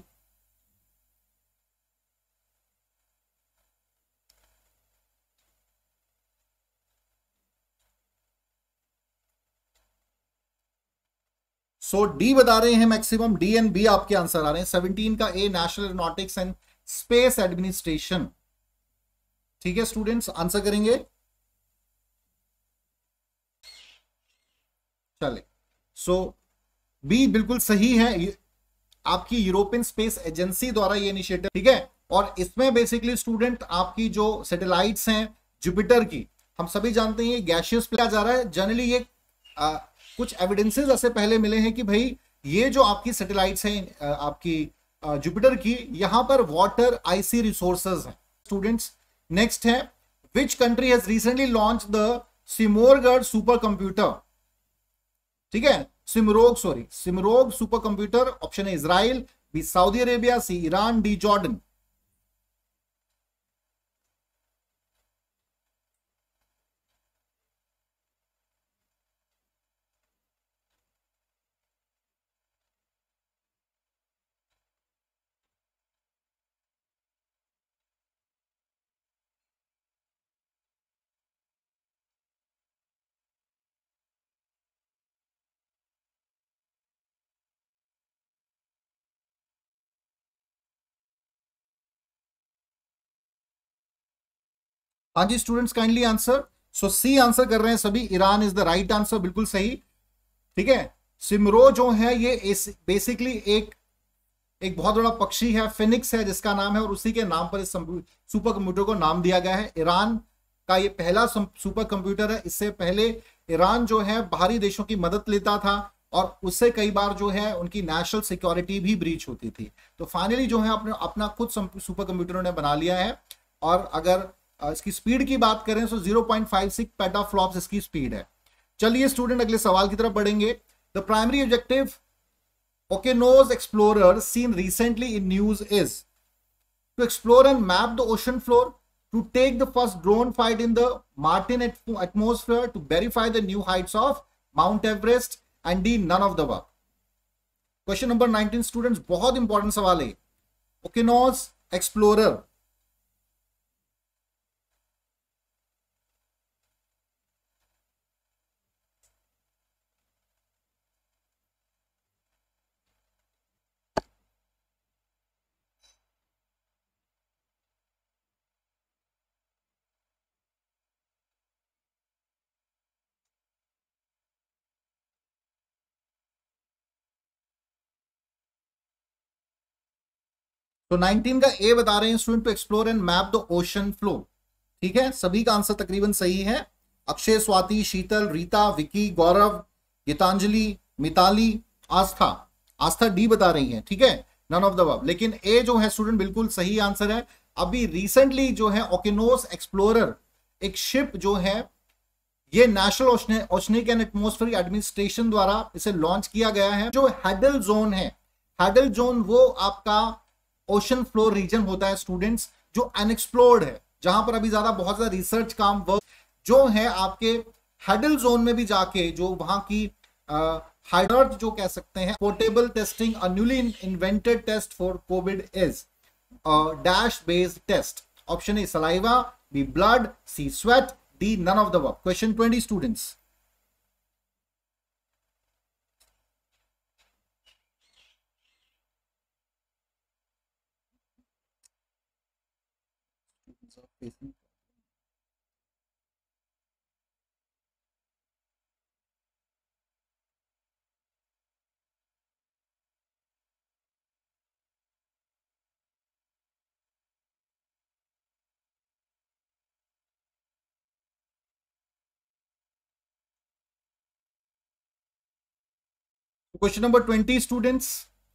सो डी बता रहे हैं मैक्सिमम, डी एंड बी आपके आंसर आ रहे हैं। सेवनटीन का A National Aeronautics and Space Administration. ठीक है स्टूडेंट्स, आंसर करेंगे। चले, सो बी बिल्कुल सही है, आपकी यूरोपियन स्पेस एजेंसी द्वारा ये इनिशिएटिव, ठीक है। और इसमें बेसिकली स्टूडेंट आपकी जो सैटेलाइट्स हैं जुपिटर की, हम सभी जानते हैं ये गैशियस पे जा रहा है। जनरली ये आ, कुछ एविडेंसेस ऐसे पहले मिले हैं कि भाई ये जो आपकी सैटेलाइट्स हैं आपकी जुपिटर की, यहां पर वाटर आईसी रिसोर्सेज हैं स्टूडेंट्स। नेक्स्ट है, which country has recently launch the Simorgh super computer, ठीक है, Simorgh sorry Simorgh super computer. Option है Israel, B Saudi Arabia, C Iran, D Jordan. हाँ जी students, kindly answer. So C answer कर रहे हैं सभी, Iran is the right answer, बिल्कुल सही। ठीक है, सिमरो जो है ये बेसिकली एक एक बहुत बड़ा पक्षी है, फिनिक्स है जिसका नाम है, और उसी के नाम पर इस सुपर कंप्यूटर को नाम दिया गया है। ईरान का ये पहला सुपर कंप्यूटर है। इससे पहले ईरान जो है बाहरी देशों की मदद लेता था और उससे कई बार जो है उनकी नेशनल सिक्योरिटी भी ब्रीच होती थी। तो फाइनली जो है अपने अपना खुद सुपर कंप्यूटर ने बना लिया है। और अगर इसकी स्पीड की बात करें तो zero point five six petaflops इसकी स्पीड है। चलिए स्टूडेंट अगले सवाल की तरफ बढ़ेंगे। The primary objective Okeanos explorer seen recently in news is to explore and map the ocean floor, to take the first drone flight in the Martian atmosphere, to verify the new heights of Mount Everest, and D none of the above. Question number nineteen students, बहुत important सवाल है। Okeanos explorer तो nineteen का ए बता रहे हैं student, to explore and map the ocean floor. ठीक है, सभी का आंसर तकरीबन सही है। अक्षय, स्वाति, शीतल, रीता, विकी, गौरव, गीतांजलि, मिताली, आस्था। आस्था डी बता रही है। ठीक है, नन ऑफ द अबव। लेकिन ए जो है स्टूडेंट बिल्कुल सही आंसर है। अभी रिसेंटली जो है ओकेनोस एक्सप्लोरर एक शिप जो है ये National Oceanic and Atmospheric Administration द्वारा इसे लॉन्च किया गया है। जो हैडल जोन है, हैडल जोन वो आपका ओशन फ्लोर रीजन होता है स्टूडेंट्स, जो अनएक्सप्लोर्ड है, जहां पर अभी ज्यादा बहुत ज्यादा रिसर्च काम वर्क जो है आपके हैडल जोन में भी जाके जो वहां की हाइडर्ट जो कह सकते हैं portable testing, a newly invented test for covid is dash based test. Option A saliva, B blood, C sweat, D none of the above. Question twenty students, question number twenty students,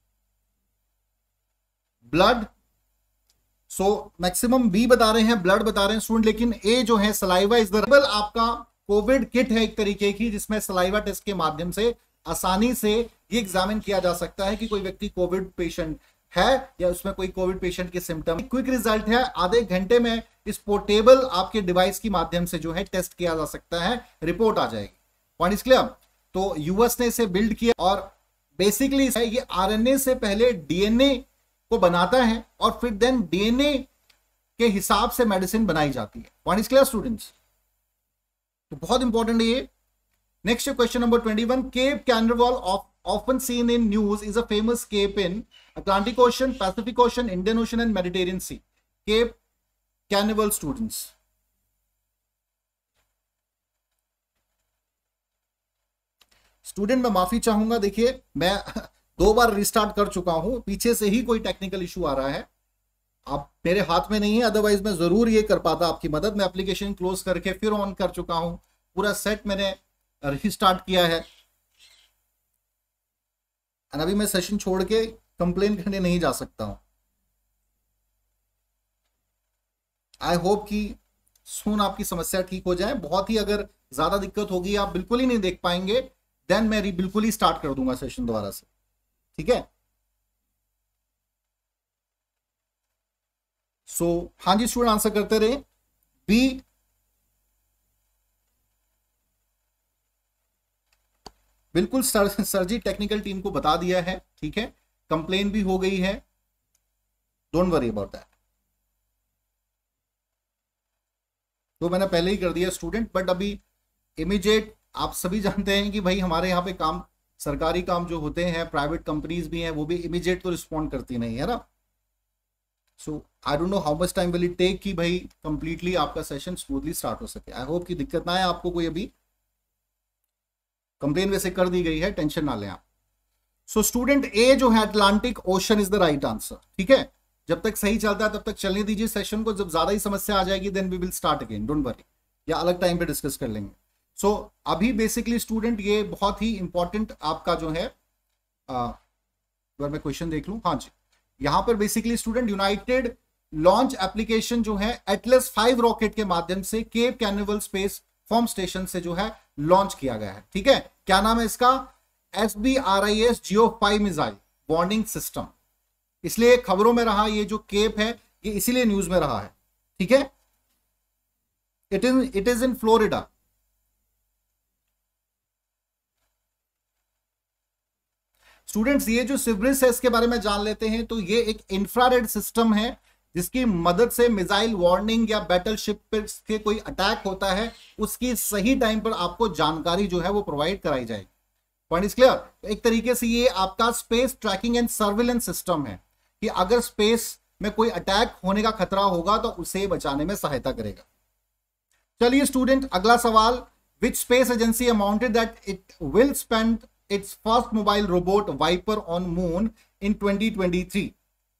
blood. So maximum B बता रहे हैं, blood बता रहे हैं student, लेकिन A जो है saliva is the आपका कोविड किट है एक तरीके की, जिसमें सलाइवा टेस्ट के माध्यम से आसानी से ये एग्जामिन किया जा सकता है कि कोई व्यक्ति कोविड पेशेंट है या उसमें कोई कोविड पेशेंट के सिम्टम। क्विक रिजल्ट है, आधे घंटे में इस पोर्टेबल आपके डिवाइस की माध्यम से जो है टेस्ट किया जा सकता है, रिपोर्ट आ जाएगी। Point is clear. तो यूएस ने इसे बिल्ड किया और बेसिकली ये आरएनए से पहले डीएनए को बनाता है और फिर देन डीएनए के हिसाब से मेडिसिन बनाई जाती है। पॉइंट इज क्लियर स्टूडेंट्स, तो बहुत इंपॉर्टेंट है ये। Next question number twenty one, Cape Canaveral of often seen in news is a famous cape in Atlantic Ocean, Pacific Ocean, Indian Ocean and Mediterranean Sea. Cape Canaveral students. Student मैं माफी चाहूंगा, देखिए मैं दो बार restart कर चुका हूं, पीछे से ही कोई टेक्निकल इशू आ रहा है, आप मेरे हाथ में नहीं है, अदरवाइज मैं जरूर ये कर पाता आपकी मदद। मैं एप्लीकेशन क्लोज करके फिर ऑन कर चुका हूं, पूरा सेट मैंने रिस्टार्ट किया है, और अभी मैं सेशन छोड़ के कंप्लेन करने नहीं जा सकता हूं। आई होप कि सून आपकी समस्या ठीक हो जाए। बहुत ही अगर ज्यादा दिक्कत होगी, आप बिल्कुल ही नहीं देख पाएंगे, देन मैं बिल्कुल ही स्टार्ट कर दूंगा सेशन दोबारा से। ठीक है, सो so, हाँ जी स्टूडेंट आंसर करते रहे। बी बिल्कुल sir, sir ji technical team को बता दिया है। ठीक है, कंप्लेन भी हो गई है, डोंट वरी अबाउट दैट, तो मैंने पहले ही कर दिया स्टूडेंट। बट अभी इमीडिएट आप सभी जानते हैं कि भाई हमारे यहाँ पे काम, सरकारी काम जो होते हैं, प्राइवेट कंपनीज भी हैं, वो भी इमीडिएट तो रिस्पॉन्ड करती नहीं है ना। So I don't know how much time will it take कि भाई कंप्लीटली आपका सेशन स्मूथली स्टार्ट हो सके। आई होप कि दिक्कत ना आए आपको कोई। अभी कंप्लेन वैसे कर दी गई है, टेंशन ना लें आप। सो स्टूडेंट ए जो है Atlantic Ocean is the right answer. ठीक है, जब तक सही चलता है तब तक चलने दीजिए सेशन को। जब ज्यादा ही समस्या आ जाएगी then we will start again, don't worry, या अलग टाइम पे डिस्कस कर लेंगे। सो so, अभी बेसिकली स्टूडेंट ये बहुत ही इंपॉर्टेंट आपका जो है, अगर मैं क्वेश्चन देख लूं, हाँ जी, यहां पर basically student United launch application जो है एटलस फाइव रॉकेट के माध्यम से Cape Canaveral space force station से जो है लॉन्च किया गया है। ठीक है, क्या नाम है इसका? S B I R S GEO five missile warning system. इसलिए खबरों में रहा ये जो केप है, ये इसीलिए न्यूज में रहा है। ठीक है, it is it is in Florida. Students ये जो सिब्रिस है इसके बारे में जान लेते हैं। तो ये एक इंफ्रारेड सिस्टम है जिसकी मदद से मिसाइल वार्निंग या बैटलशिप पे के कोई अटैक होता है उसकी सही टाइम पर आपको जानकारी जो है वो प्रोवाइड कराई जाएगी। Point is clear? एक तरीके से ये आपका space tracking and surveillance system है कि अगर स्पेस में कोई अटैक होने का खतरा होगा तो उसे बचाने में सहायता करेगा। चलिए स्टूडेंट अगला सवाल, which space agency amounted that it will spend its first mobile robot VIPER on moon in twenty twenty three?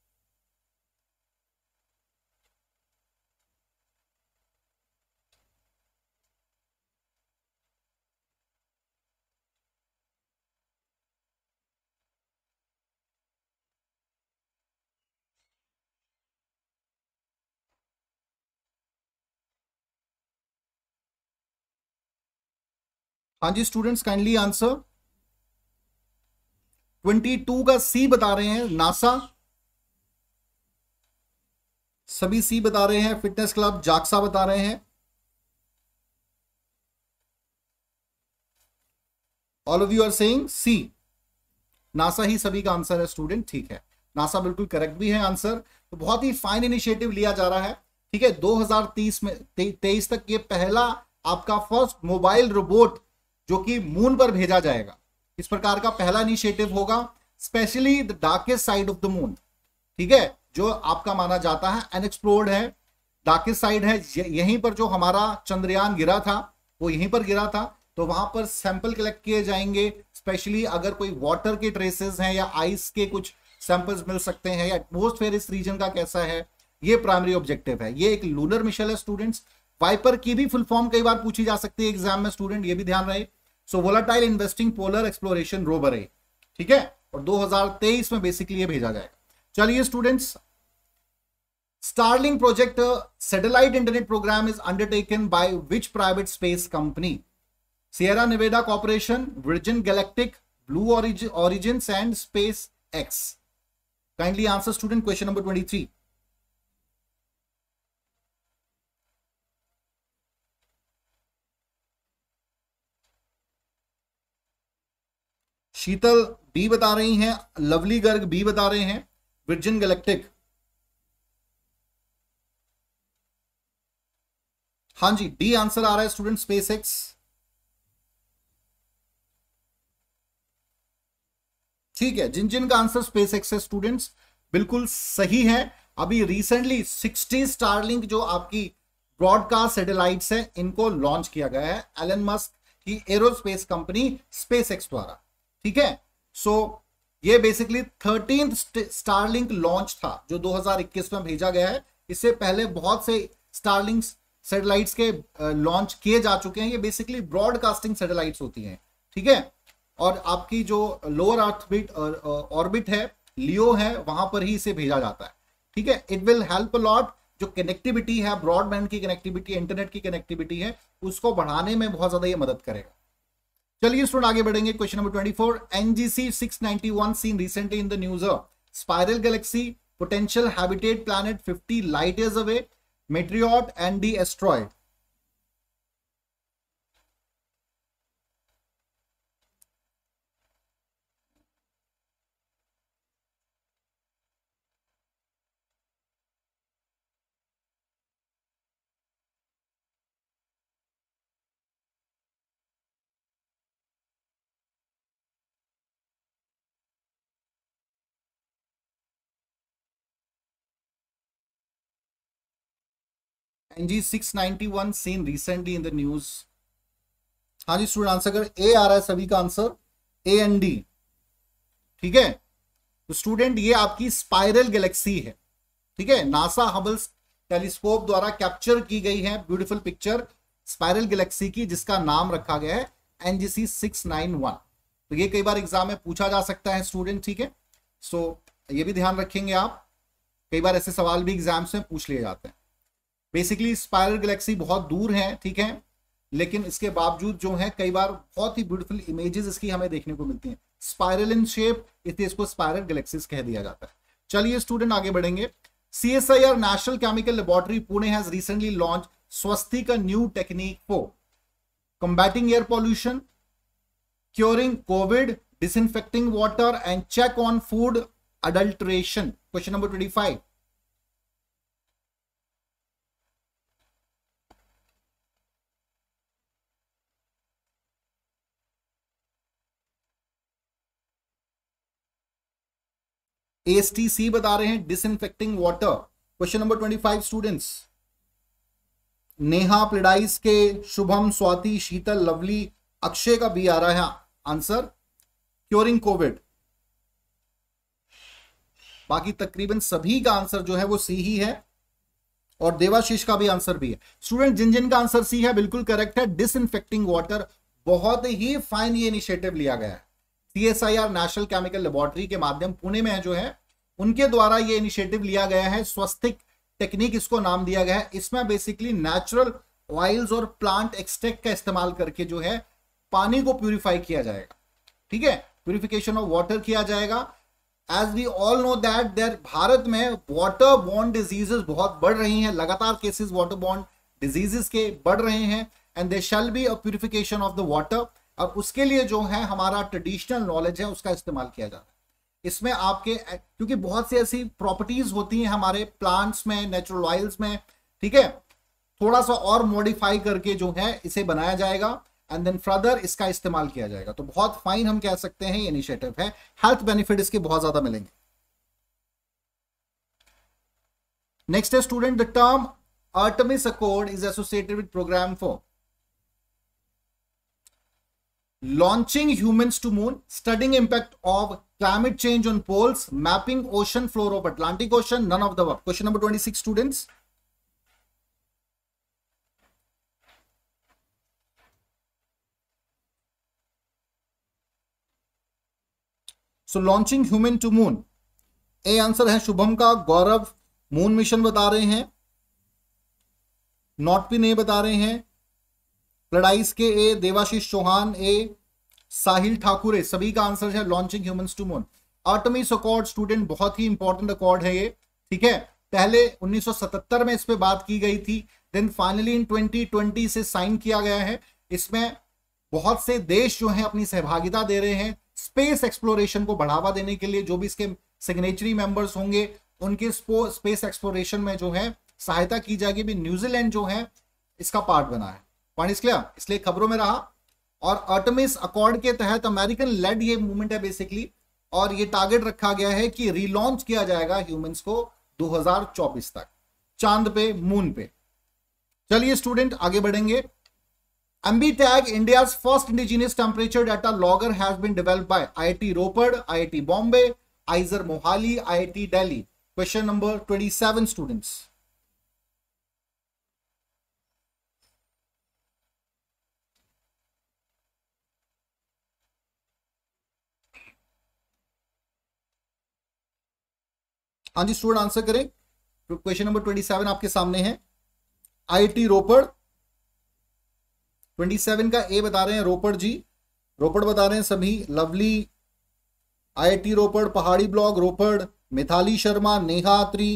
हाँ जी students kindly answer. Twenty two का सी बता रहे हैं नासा, सभी सी बता रहे हैं। फिटनेस क्लब जाक्सा बता रहे हैं। All of you are saying C, NASA ही सभी का आंसर है स्टूडेंट। ठीक है, नासा बिल्कुल करेक्ट भी है आंसर। तो बहुत ही फाइन इनिशिएटिव लिया जा रहा है। ठीक है, दो हज़ार तीस में तेईस तक ये पहला आपका फर्स्ट मोबाइल रोबोट जो कि मून पर भेजा जाएगा, इस प्रकार का पहला इनिशिएटिव होगा, specially the darkest side of the moon. ठीक है, जो आपका माना जाता है अनएक्सप्लोर्ड है, डार्केस्ट साइड है, यहीं पर जो हमारा चंद्रयान गिरा था वो यहीं पर गिरा था। तो वहां पर सैंपल कलेक्ट किए जाएंगे, स्पेशली अगर कोई वाटर के ट्रेसेस हैं या आइस के कुछ सैंपल्स मिल सकते हैं, या एटमोस्फेयर इस रीजन का कैसा है, ये प्राइमरी ऑब्जेक्टिव है। ये एक लूनर मिशन है स्टूडेंट्स। वाइपर की भी फुल फॉर्म कई बार पूछी जा सकती है एग्जाम में स्टूडेंट, ये भी ध्यान रहे। So volatile investing polar exploration rover है। ठीक है, और दो हज़ार तेईस में बेसिकली ये भेजा जाएगा। चलिए students, Starlink project uh, satellite internet program is undertaken by which private space company? Sierra Nevada Corporation, Virgin Galactic, Blue Origin, Origins and SpaceX. Kindly answer student question number twenty-three. Sheetal B बता रही हैं, lovely Garg B बता रहे हैं, विर्जिन galactic. हाँ जी, D answer आ रहा है स्टूडेंट, स्पेस एक्स। ठीक है, जिन जिन का आंसर स्पेस एक्स है स्टूडेंट्स बिल्कुल सही है। अभी रिसेंटली सिक्सटी स्टारलिंक जो आपकी ब्रॉडकास्ट सैटेलाइट्स है इनको लॉन्च किया गया है एलन मस्क की एरोस्पेस कंपनी स्पेस एक्स द्वारा। ठीक है, सो ये बेसिकली थर्टीन स्टारलिंक लॉन्च था जो दो हज़ार इक्कीस में भेजा गया है। इससे पहले बहुत से स्टारलिंक सैटेलाइट्स के लॉन्च किए जा चुके हैं। ये बेसिकली ब्रॉडकास्टिंग सैटेलाइट्स होती हैं। ठीक है, और आपकी जो लोअर ऑर्बिट ऑर्बिट है, लियो है, वहां पर ही इसे भेजा जाता है। ठीक है, it will help a lot. जो कनेक्टिविटी है, ब्रॉडबैंड की कनेक्टिविटी, इंटरनेट की कनेक्टिविटी है, उसको बढ़ाने में बहुत ज्यादा ये मदद करेगा। चलिए स्टूडेंट आगे बढ़ेंगे। Question number twenty four, NGC six ninety one seen recently in the news, spiral galaxy, potential habitat planet fifty light years away, meteorite and the asteroid. N G six ninety one seen recently in the news? हाँ जी student answer कर, ए आ रहा है सभी का answer, A N D. ठीक है, तो स्टूडेंट ये आपकी स्पाइरल गैलेक्सी है। ठीक है, नासा हबल्स टेलीस्कोप द्वारा कैप्चर की गई है ब्यूटीफुल पिक्चर स्पाइरल गैलेक्सी की, जिसका नाम रखा गया है N G C six nine one. तो ये कई बार एग्जाम में पूछा जा सकता है स्टूडेंट। ठीक है, सो ये भी ध्यान रखेंगे आप, कई बार ऐसे सवाल भी एग्जाम्स में पूछ लिए जाते हैं। बेसिकली स्पाइरल गैलेक्सी बहुत दूर है, ठीक है, लेकिन इसके बावजूद जो है कई बार बहुत ही ब्यूटीफुल इमेजेस इसकी हमें देखने को मिलती हैं, स्पाइरल इन शेप, इसलिए इसको स्पाइरल गैलेक्सीज कह दिया जाता है। चलिए स्टूडेंट आगे बढ़ेंगे। C S I R National Chemical Laboratory Pune has recently launched Swastika new technique for combating air pollution, curing COVID, disinfecting water and check on food adulteration. Question number twenty-five. A S T C बता रहे हैं disinfecting water. Question number twenty five students, Neha, प्लेडाइस के, शुभम, स्वाति, शीतल, लवली, अक्षय का भी आ रहा है answer curing Covid. बाकी तकरीबन सभी का आंसर जो है वो सी ही है, और देवाशीष का भी आंसर भी है। स्टूडेंट जिन जिन का आंसर सी है बिल्कुल करेक्ट है, डिसइंफेक्टिंग वाटर। बहुत ही फाइन ये इनिशिएटिव लिया गया है C S I R National Chemical Laboratory के माध्यम, पुणे में जो है उनके द्वारा ये इनिशिएटिव लिया गया है। स्वस्तिक टेक्निक इसको नाम दिया गया है। इसमें बेसिकली नेचुरल ऑयल्स और प्लांट एक्सट्रैक्ट का इस्तेमाल करके जो है पानी को प्यूरिफाई किया जाएगा। ठीक है, प्यूरिफिकेशन ऑफ वाटर किया जाएगा। As we all know that there Bharat में वाटर बॉर्न डिजीजेस बहुत बढ़ रही हैं, लगातार केसेस वाटर बॉर्न डिजीजेस के बढ़ रहे हैं, and there shall be a purification of the water. अब उसके लिए जो है हमारा ट्रेडिशनल नॉलेज है उसका इस्तेमाल किया जाता है। इसमें आपके, क्योंकि बहुत सी ऐसी प्रॉपर्टीज होती हैं हमारे प्लांट्स में, नेचुरल ऑयल्स में, ठीक है, थोड़ा सा और मॉडिफाई करके जो है इसे बनाया जाएगा एंड देन फर्दर इसका इस्तेमाल किया जाएगा। तो बहुत फाइन हम कह सकते हैं ये इनिशिएटिव है, हेल्थ बेनिफिट इसके बहुत ज्यादा मिलेंगे। नेक्स्ट है student, the term Artemis Accord is associated with program for launching humans to moon, studying impact of climate change on poles, mapping ocean floor of Atlantic Ocean, none of the above. Question number twenty-six students. So launching human to moon, A answer है शुभम का। गौरव moon mission बता रहे हैं, not pin ए बता रहे हैं, लड़ाइस के ए, देवाशीष चौहान ए, साहिल ठाकुर ए, सभी का आंसर है launching humans to moon. Artemis Accord student बहुत ही इंपॉर्टेंट अकॉर्ड है ये। ठीक है, पहले उन्नीस सौ सतहत्तर में इस पे बात की गई थी, then finally in twenty twenty से साइन किया गया है। इसमें बहुत से देश जो हैं अपनी सहभागिता दे रहे हैं स्पेस एक्सप्लोरेशन को बढ़ावा देने के लिए। जो भी इसके सिग्नेचरी मेंबर्स होंगे उनके स्पेस एक्सप्लोरेशन में जो है सहायता की जाएगी। भी न्यूजीलैंड जो है इसका पार्ट बना है, पॉइंट इज क्लियर, इसलिए खबरों में रहा। और आर्टेमिस अकॉर्ड के तहत अमेरिकन लेड ये मूवमेंट है बेसिकली, और ये टारगेट रखा गया है कि रीलॉन्च किया जाएगा ह्यूमंस को दो हज़ार चौबीस तक चांद पे, मून पे। चलिए स्टूडेंट आगे बढ़ेंगे। AmbiTag India's first indigenous temperature data logger has been developed by IIT Ropar, IIT Bombay, IISER Mohali, IIT Delhi. Question number twenty seven students, हाँ जी स्टूडेंट आंसर करें। क्वेश्चन नंबर ट्वेंटी सेवन आपके सामने है। आईआईटी रोपड़, ट्वेंटी सेवन का ए बता रहे हैं रोपड़ जी, रोपड़ बता रहे हैं सभी। Lovely, IIT Ropar, Pahadi block Ropar, Mithali Sharma, Neha Atri,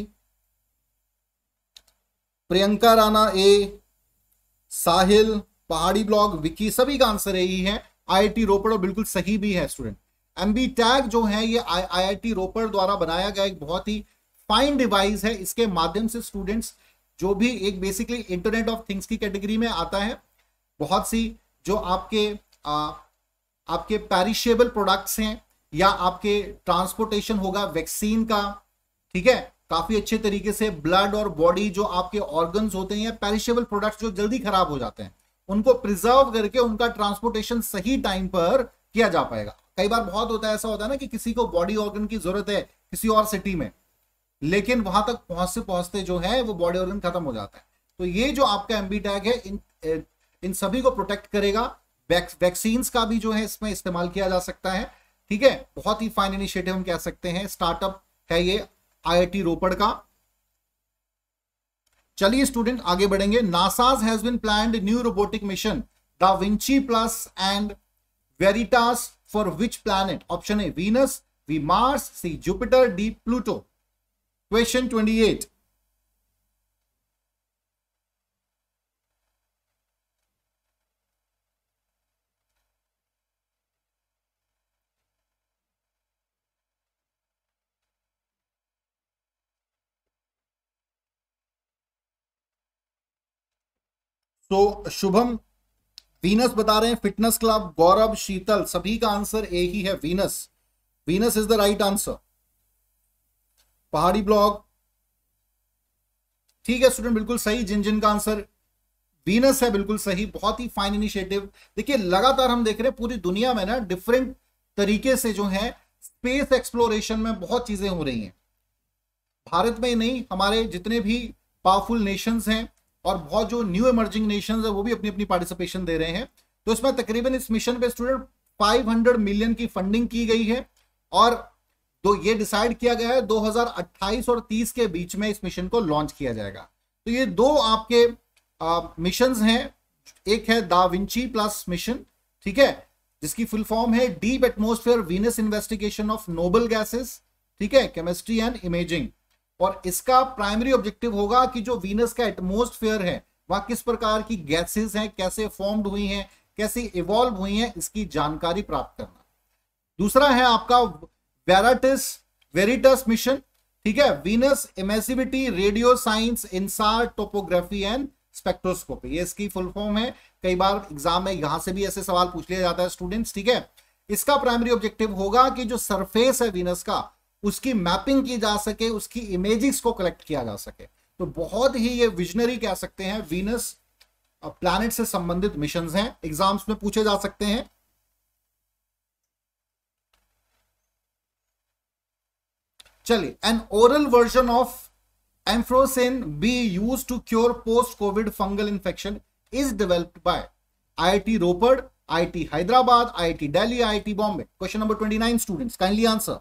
Priyanka Rana A, Sahil, Pahadi block, Vicky, सभी का आंसर यही है आईआईटी रोपड़, और बिल्कुल सही भी है स्टूडेंट। एमबी टैग जो है ये आईआईटी रोपड़ द्वारा बनाया गया एक बहुत ही फाइन डिवाइस है। इसके माध्यम से स्टूडेंट्स जो भी एक बेसिकली इंटरनेट ऑफ थिंग्स की कैटेगरी में आता है, बहुत सी जो आपके आ, आपके पेरिशेबल प्रोडक्ट्स हैं या आपके ट्रांसपोर्टेशन होगा वैक्सीन का, ठीक है, काफी अच्छे तरीके से ब्लड और बॉडी जो आपके ऑर्गन्स होते हैं, पेरिशेबल प्रोडक्ट्स जो जल्दी खराब हो जाते हैं, उनको प्रिजर्व करके उनका ट्रांसपोर्टेशन सही टाइम पर किया जा पाएगा। कई बार बहुत होता है, ऐसा होता है ना कि किसी को बॉडी ऑर्गन की जरूरत है किसी और सिटी में, लेकिन वहां तक पहुंचते पहुंचते जो है वो बॉडी ऑर्गन खत्म हो जाता है। तो ये जो आपका एमबी टैग है इन इन सभी को प्रोटेक्ट करेगा। वैक्सीन्स का भी जो है इसमें इस्तेमाल किया जा सकता है। ठीक है, बहुत ही फाइन इनिशिएटिव हम कह सकते हैं, स्टार्टअप है ये आईआईटी रोपड़ का। चलिए स्टूडेंट आगे बढ़ेंगे। NASA's has been planned new robotic mission Da Vinci plus and Veritas for which planet? Option A Venus, B Mars, C Jupiter, D Pluto. Question twenty eight. तो शुभम वीनस बता रहे हैं, फिटनेस क्लब, गौरव, शीतल, सभी का answer A ही है, Venus. Venus is the right answer. Pahadi block, ठीक है स्टूडेंट, बिल्कुल सही। जिन जिन का आंसर वीनस है बिल्कुल सही। बहुत ही फाइन इनिशिएटिव। देखिए लगातार हम देख रहे हैं पूरी दुनिया में ना डिफरेंट तरीके से जो है स्पेस एक्सप्लोरेशन में बहुत चीजें हो रही हैं। भारत में ही नहीं, हमारे जितने भी पावरफुल नेशंस हैं और बहुत जो न्यू इमर्जिंग नेशंस है वो भी अपनी अपनी पार्टिसिपेशन दे रहे हैं। तो इसमें तकरीबन इस मिशन पे स्टूडेंट पाँच सौ मिलियन की फंडिंग की गई है और तो ये डिसाइड किया गया है दो हज़ार अट्ठाईस और तीस के बीच में इस मिशन को लॉन्च किया जाएगा। तो ये दो आपके मिशंस हैं। एक है दा विंची प्लस मिशन, ठीक है, जिसकी फुल फॉर्म है deep atmosphere Venus investigation of noble gases, ठीक है, केमिस्ट्री एंड इमेजिंग। और इसका प्राइमरी ऑब्जेक्टिव होगा कि जो वीनस का एटमॉस्फेयर है वहां किस प्रकार की गैसेस हैं, कैसे फॉर्म्ड हुई हैं, कैसे इवॉल्व हुई हैं, इसकी जानकारी प्राप्त करना। दूसरा है आपका वेराटिस वेरिटस मिशन, ठीक है, Venus emissivity radio science InSAR topography and spectroscopy, ये इसकी फुल फॉर्म है। कई बार एग्जाम में यहां से भी ऐसे सवाल पूछ लिया जाता है स्टूडेंट्स, ठीक है। इसका प्राइमरी ऑब्जेक्टिव होगा कि जो सरफेस है वीनस का उसकी मैपिंग की जा सके, उसकी इमेजेस को कलेक्ट किया जा सके। तो बहुत ही ये विजनरी कह सकते हैं वीनस प्लैनेट से संबंधित मिशंस हैं, एग्जाम्स में पूछे जा सकते हैं। चलिए, an oral version of amphotericin B used to cure post covid fungal infection is developed by IIT Ropar, IIT Hyderabad, IIT Delhi, IIT Bombay. Question number twenty nine students, kindly answer.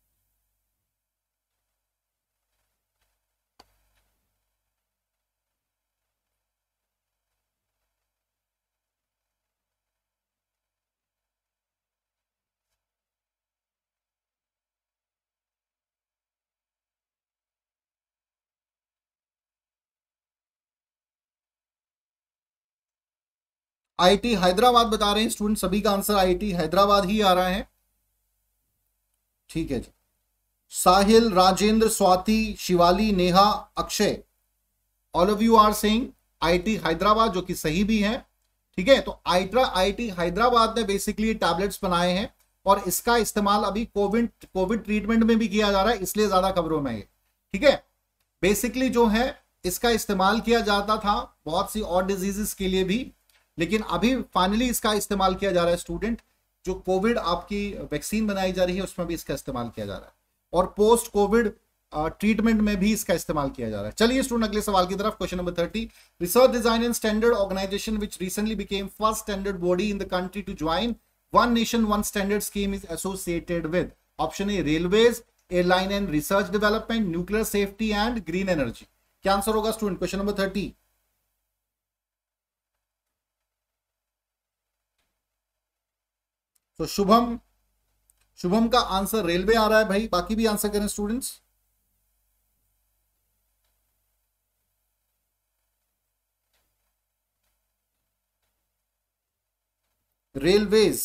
IIT Hyderabad बता रहे हैं स्टूडेंट, सभी का आंसर आईआईटी हैदराबाद ही आ रहा है, ठीक है जी। Sahil, Rajendra, Swati, Shivali, Neha, Akshay, all of you are saying IIT Hyderabad, जो कि सही भी है, ठीक है। तो आईट्रा आईआईटी हैदराबाद ने बेसिकली टैबलेट्स बनाए हैं और इसका इस्तेमाल अभी कोविड कोविड ट्रीटमेंट में भी किया जा रहा है, इसलिए ज्यादा खबरों में है, ठीक है। बेसिकली जो है इसका इस्तेमाल किया जाता था बहुत सी और डिजीजेस के लिए भी, लेकिन अभी फाइनली इसका इस्तेमाल किया जा रहा है स्टूडेंट, जो कोविड आपकी वैक्सीन बनाई जा रही है उसमें भी इसका इस्तेमाल किया जा रहा है और पोस्ट कोविड ट्रीटमेंट में भी इसका इस्तेमाल किया जा रहा है। चलिए स्टूडेंट अगले सवाल की तरफ। Question number thirty, research design and standard organisation which recently became first standard body in the country to join one nation one standard scheme is associated with? Option A railways, airline and research development, nuclear safety and green energy. क्या answer होगा student question number thirty? तो शुभम शुभम का answer railway आ रहा है भाई, बाकी भी answer करें स्टूडेंट्स। रेलवेज,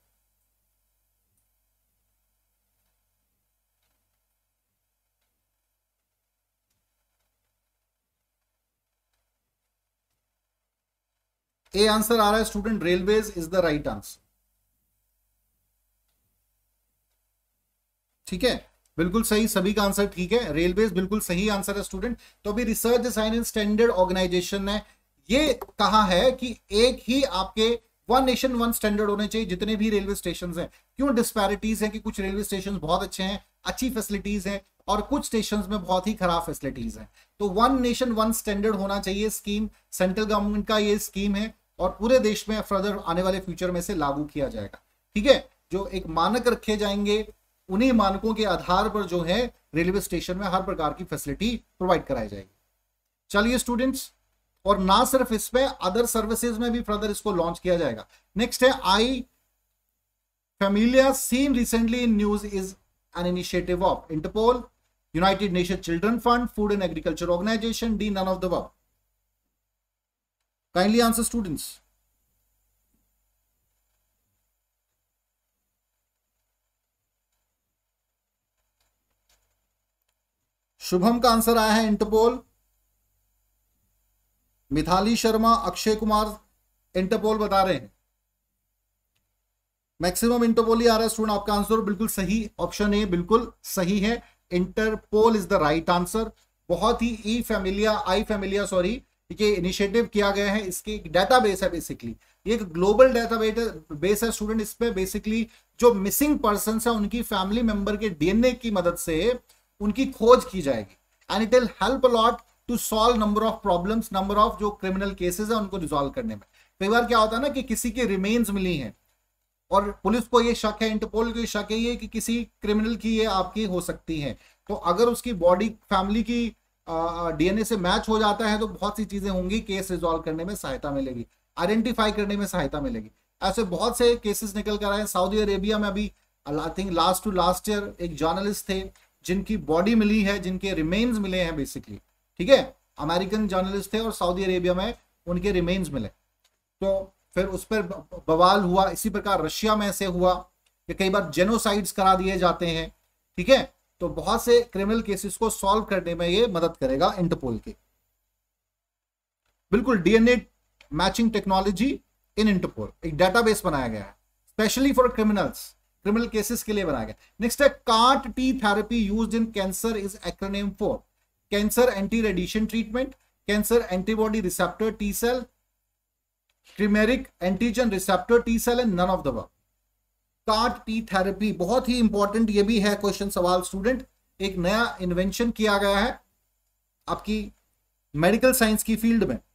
ए आंसर आ रहा है student, railways is the right answer, ठीक है। बिल्कुल सही, सभी का आंसर ठीक है। रेलवेज बिल्कुल सही आंसर है स्टूडेंट। तो अभी research design and standard organisation ने ये कहा है कि एक ही आपके वन नेशन वन स्टैंडर्ड होने चाहिए जितने भी रेलवे स्टेशन हैं। क्यों डिस्पैरिटीज है कि कुछ रेलवे स्टेशन बहुत अच्छे हैं, अच्छी फैसिलिटीज हैं, और कुछ स्टेशन में बहुत ही खराब फैसिलिटीज हैं। तो वन नेशन वन स्टैंडर्ड होना चाहिए स्कीम, सेंट्रल गवर्नमेंट का ये स्कीम है और पूरे देश में फर्दर आने वाले फ्यूचर में से लागू किया जाएगा। ठीक है, जो एक मानक रखे जाएंगे, उन्हीं मानकों के आधार पर जो है रेलवे स्टेशन में हर प्रकार की फैसिलिटी प्रोवाइड कराई जाएगी। चलिए स्टूडेंट्स, और ना सिर्फ इसमें, अदर सर्विसेज में भी फर्दर इसको लॉन्च किया जाएगा। नेक्स्ट है I Familia seen recently in news is an initiative of Interpol, United Nation Children Fund, Food and Agriculture Organisation, D none of the above. Kindly answer students. Shubham का answer आया है Interpol, Mithali Sharma, Akshay Kumar Interpol बता रहे हैं। Maximum interpole ही आ रहा है student. आपका आंसर बिल्कुल सही, ऑप्शन ए बिल्कुल सही है, Interpol is the right answer. बहुत ही E Familia I Familia sorry ये इनिशिएटिव किया गया है। इसकी डेटाबेस है, बेसिकली ये एक ग्लोबल डेटाबेस है स्टूडेंट। इस पे बेसिकली जो मिसिंग पर्सन है उनकी फैमिली मेंबर के डीएनए की मदद से उनकी खोज की जाएगी and it will help a lot to solve number of problems, number of जो क्रिमिनल केसेस है उनको रिजॉल्व करने में। कई बार क्या होता है ना कि किसी के रिमेन्स मिली हैं और पुलिस को ये शक है, इंटरपोल को ये शक है ये कि किसी क्रिमिनल की ये आपकी हो सकती है। तो अगर उसकी बॉडी फैमिली की डीएनए से मैच हो जाता है तो बहुत सी चीजें होंगी, केस रिजॉल्व करने में सहायता मिलेगी, आइडेंटिफाई करने में सहायता मिलेगी। ऐसे बहुत से केसेस निकल कर आए। सऊदी अरेबिया में अभी I think last to last year एक जर्नलिस्ट थे जिनकी बॉडी मिली है, जिनके रिमेन्स मिले हैं बेसिकली। ठीक है, अमेरिकन जर्नलिस्ट थे और सऊदी अरेबिया में उनके रिमेन्स मिले, तो फिर उस पर बवाल हुआ। इसी प्रकार रशिया में ऐसे हुआ कि कई बार जेनोसाइड्स करा दिए जाते हैं। ठीक है, तो बहुत से क्रिमिनल केसेस को सॉल्व करने में ये मदद करेगा इंटरपोल के। बिल्कुल, DNA matching technology in Interpol, एक डेटाबेस बनाया गया है specially for criminals, criminal cases के लिए बनाया गया। नेक्स्ट है कार्ट T therapy used in cancer is acronym for cancer anti radiation treatment, cancer antibody receptor T cell, trimeric antigen receptor T cell and none of the above. कार्ट T therapy बहुत ही important ये भी है question सवाल student. एक नया invention किया गया है आपकी मेडिकल साइंस की फील्ड में।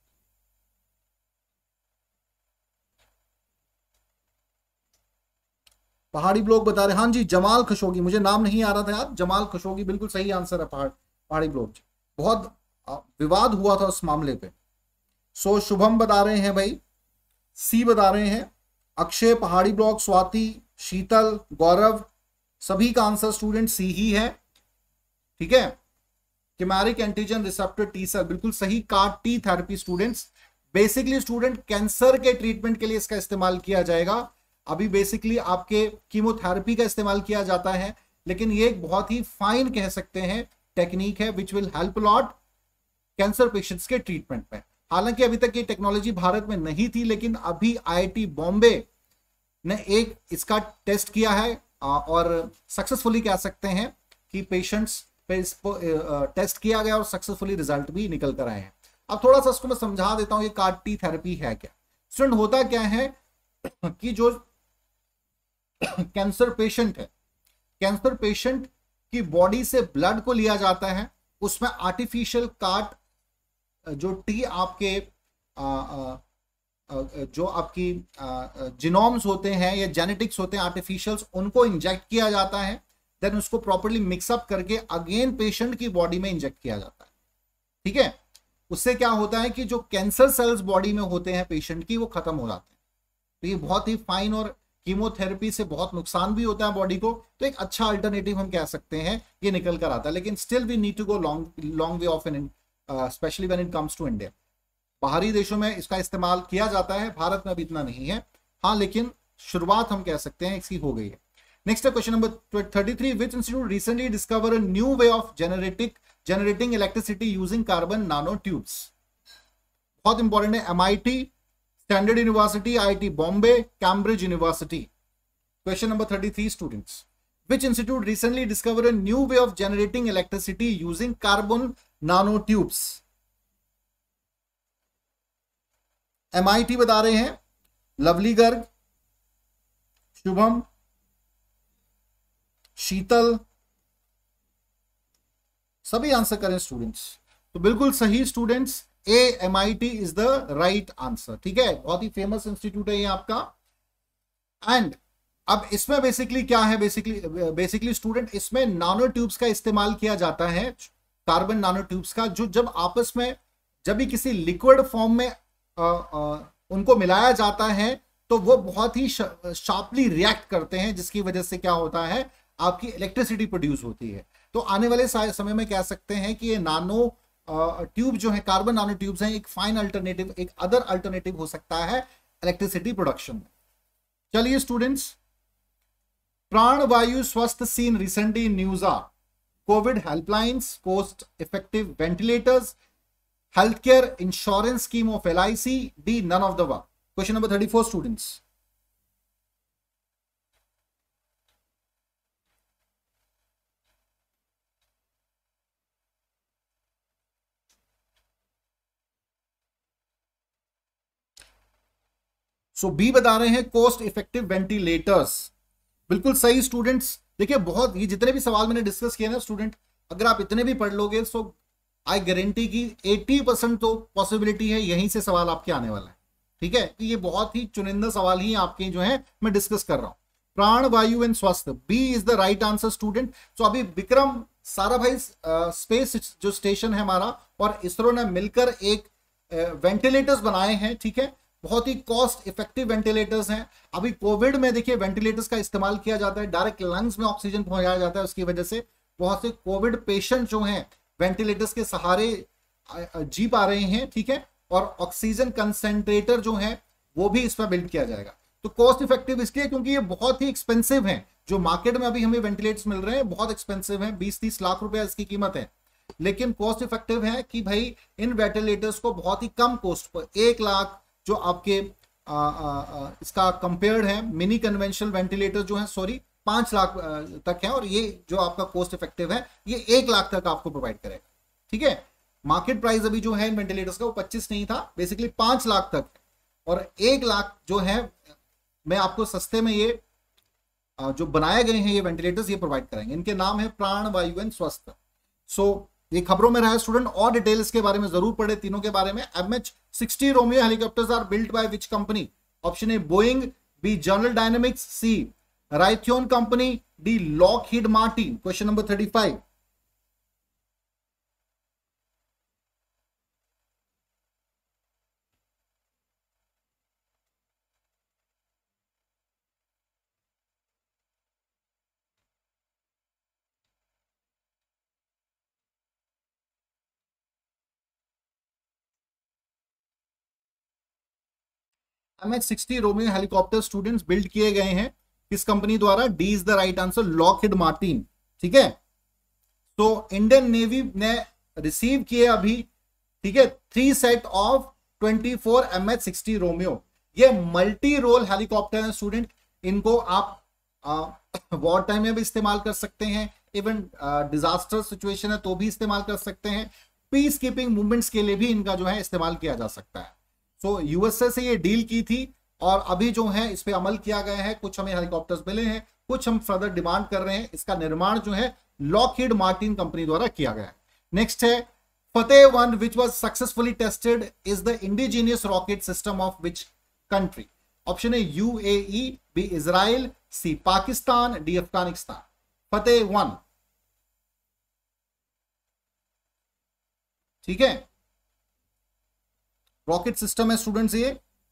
पहाड़ी ब्लॉग बता रहे, हाँ जी जमाल खशोगी, मुझे नाम नहीं आ रहा था यार, जमाल खशोगी बिल्कुल सही आंसर है। पहाड़ पहाड़ी ब्लॉग बहुत विवाद हुआ था उस मामले पे। सो शुभम बता रहे हैं भाई, सी बता रहे हैं, अक्षय, पहाड़ी ब्लॉग, स्वाति, शीतल, गौरव, सभी का आंसर स्टूडेंट सी ही है। ठीक है, chimeric antigen receptor T cell बिल्कुल सही। कार्ट T therapy students basically student cancer के ट्रीटमेंट के लिए इसका इस्तेमाल किया जाएगा। अभी बेसिकली आपके कीमोथेरेपी का इस्तेमाल किया जाता है, लेकिन ये एक बहुत ही फाइन कह सकते हैं टेक्निक है which will help lot cancer patients के ट्रीटमेंट में। हालांकि अभी तक ये टेक्नोलॉजी भारत में नहीं थी, लेकिन अभी आईआईटी बॉम्बे ने एक इसका टेस्ट किया है और सक्सेसफुली कह सकते हैं कि पेशेंट्स पे इसको टेस्ट किया गया और सक्सेसफुली रिजल्ट भी निकल कर आए हैं। अब थोड़ा सा इसको मैं समझा देता हूं ये कार्ट टी थेरेपी है क्या। स्टूडेंट होता क्या है कि जो कैंसर पेशेंट है, कैंसर पेशेंट की बॉडी से ब्लड को लिया जाता है, उसमें आर्टिफिशियल कार्ट जो टी आपके आ, आ, जो आपकी जिनोम्स होते हैं या जेनेटिक्स होते हैं आर्टिफिशियल्स, उनको इंजेक्ट किया जाता है, देन उसको प्रॉपर्ली मिक्सअप करके अगेन पेशेंट की बॉडी में इंजेक्ट किया जाता है। ठीक है, उससे क्या होता है कि जो कैंसर सेल्स बॉडी में होते हैं पेशेंट की वो खत्म हो जाते हैं। तो ये बहुत ही फाइन, और कीमोथेरेपी से बहुत नुकसान भी होता है बॉडी को, तो एक अच्छा अल्टरनेटिव हम कह सकते हैं ये निकल कर आता है। लेकिन still we need to go long long way of in specially when it comes to India. बाहरी देशों में इसका इस्तेमाल किया जाता है, भारत में अभी इतना नहीं है, हाँ, लेकिन शुरुआत हम कह सकते हैं इसकी हो गई है। Next question number thirty three, which institute recently discover a new way of generating generating electricity using carbon nanotubes. बहुत इंपॉर्टेंट है, MIT, standard university, IIT Bombay, Cambridge University. Question number thirty three students, Which institute recently discovered a new way of generating electricity using carbon nanotubes? M I T बता रहे हैं, lovely Garg, Shubham, शीतल, सभी answer करें students. तो बिल्कुल सही students, A M I T is the right answer. ठीक है, बहुत ही फेमस इंस्टीट्यूट है ये आपका। एंड अब इसमें बेसिकली क्या है, बेसिकली बेसिकली स्टूडेंट इसमें नानो ट्यूब्स का इस्तेमाल किया जाता है, कार्बन नानो ट्यूब्स का, जो जब आपस में जब भी किसी लिक्विड फॉर्म में आ, आ, उनको मिलाया जाता है तो वो बहुत ही शार्पली रिएक्ट करते हैं, जिसकी वजह से क्या होता है, आपकी इलेक्ट्रिसिटी प्रोड्यूस होती है। तो आने वाले समय में कह सकते हैं कि ये नानो ट्यूब जो है, कार्बन नानो ट्यूब्स हैं, एक फाइन अल्टरनेटिव, एक अदर अल्टरनेटिव हो सकता है इलेक्ट्रिसिटी प्रोडक्शन में। चलिए students, Pran Vayu Swasth seen recently in news are COVID helplines, cost effective ventilators, health care insurance scheme of L I C, D none of the above. Question number thirty four students. So B बता रहे हैं coast effective ventilators. बिल्कुल सही students. देखिए बहुत, ये जितने भी सवाल मैंने डिस्कस किए ना स्टूडेंट, अगर आप इतने भी पढ़ लोगे सो आई गारंटी की अस्सी परसेंट तो पॉसिबिलिटी है यहीं से सवाल आपके आने वाला है। ठीक है, तो ये बहुत ही चुनिंदा सवाल ही आपके जो है मैं डिस्कस कर रहा हूं। प्राण Vayu and Swasthya, B is the right answer student. So अभी विक्रम साराभाई स्पेस जो स्टेशन है हमारा और इसरो ने मिलकर एक वेंटिलेटर्स बनाए हैं। ठीक है, बहुत ही कॉस्ट इफेक्टिव वेंटिलेटर्स हैं। अभी कोविड में देखिए वेंटिलेटर्स का इस्तेमाल किया जाता है, डायरेक्ट लंग्स में ऑक्सीजन पहुंचाया जाता है, उसकी वजह से बहुत से कोविड पेशेंट जो हैं वेंटिलेटर्स के सहारे जी पा रहे हैं। ठीक है, और ऑक्सीजन कंसेंट्रेटर जो है वो भी इस पर बिल्ड किया जाएगा। तो कॉस्ट इफेक्टिव इसलिए क्योंकि ये बहुत ही एक्सपेंसिव है। जो मार्केट में अभी हमें वेंटिलेटर्स मिल रहे हैं बहुत एक्सपेंसिव है, बीस तीस लाख रुपए इसकी कीमत है, लेकिन कॉस्ट इफेक्टिव है कि भाई इन वेंटिलेटर्स को बहुत ही कम कॉस्ट पर, एक लाख जो आपके आ, आ, आ, इसका कंपेयर्ड है मिनी कन्वेंशनल वेंटिलेटर जो है, सॉरी पांच लाख तक है, और ये जो आपका कॉस्ट इफेक्टिव है ये एक लाख तक आपको प्रोवाइड करेगा। ठीक है, मार्केट प्राइस अभी जो है इन वेंटिलेटर्स का वो पच्चीस नहीं था, बेसिकली पांच लाख तक, और एक लाख जो है मैं आपको सस्ते में ये जो बनाए गए हैं ये वेंटिलेटर्स ये प्रोवाइड कराएंगे। इनके नाम है प्राण वायु एंड स्वस्थ। सो ये खबरों में रहा है स्टूडेंट, और डिटेल्स के बारे में जरूर पढ़े तीनों के बारे में। M H sixty Romeo helicopters are built by which company? Option A Boeing, B General Dynamics, C Raytheon company, D Lockheed Martin. Question number thirty five. M H sixty Romeo helicopter students build किए गए हैं किस कंपनी द्वारा? D is the right answer, Lockheed Martin. ठीक है, तो Indian navy ने रिसीव किए अभी, ठीक है, three set of twenty four M H sixty Romeo. ये मल्टी रोल हेलीकॉप्टर है स्टूडेंट, इनको आप वॉर टाइम में भी इस्तेमाल कर सकते हैं, इवन डिजास्टर सिचुएशन है तो भी इस्तेमाल कर सकते हैं, पीस कीपिंग मूवमेंट्स के लिए भी इनका जो है इस्तेमाल किया जा सकता है। सो so, यूएसए से ये डील की थी और अभी जो है इस पे अमल किया गया है, कुछ हमें हेलीकॉप्टर्स मिले हैं, कुछ हम फर्दर डिमांड कर रहे हैं। इसका निर्माण जो है लॉकहीड मार्टिन कंपनी द्वारा किया गया है। नेक्स्ट है Fateh one which was successfully tested is the indigenous rocket system of which country? Option है UAE, B Israel, C Pakistan, D Afghanistan. Fateh one, ठीक है, रॉकेट सिस्टम है स्टूडेंट्स ये।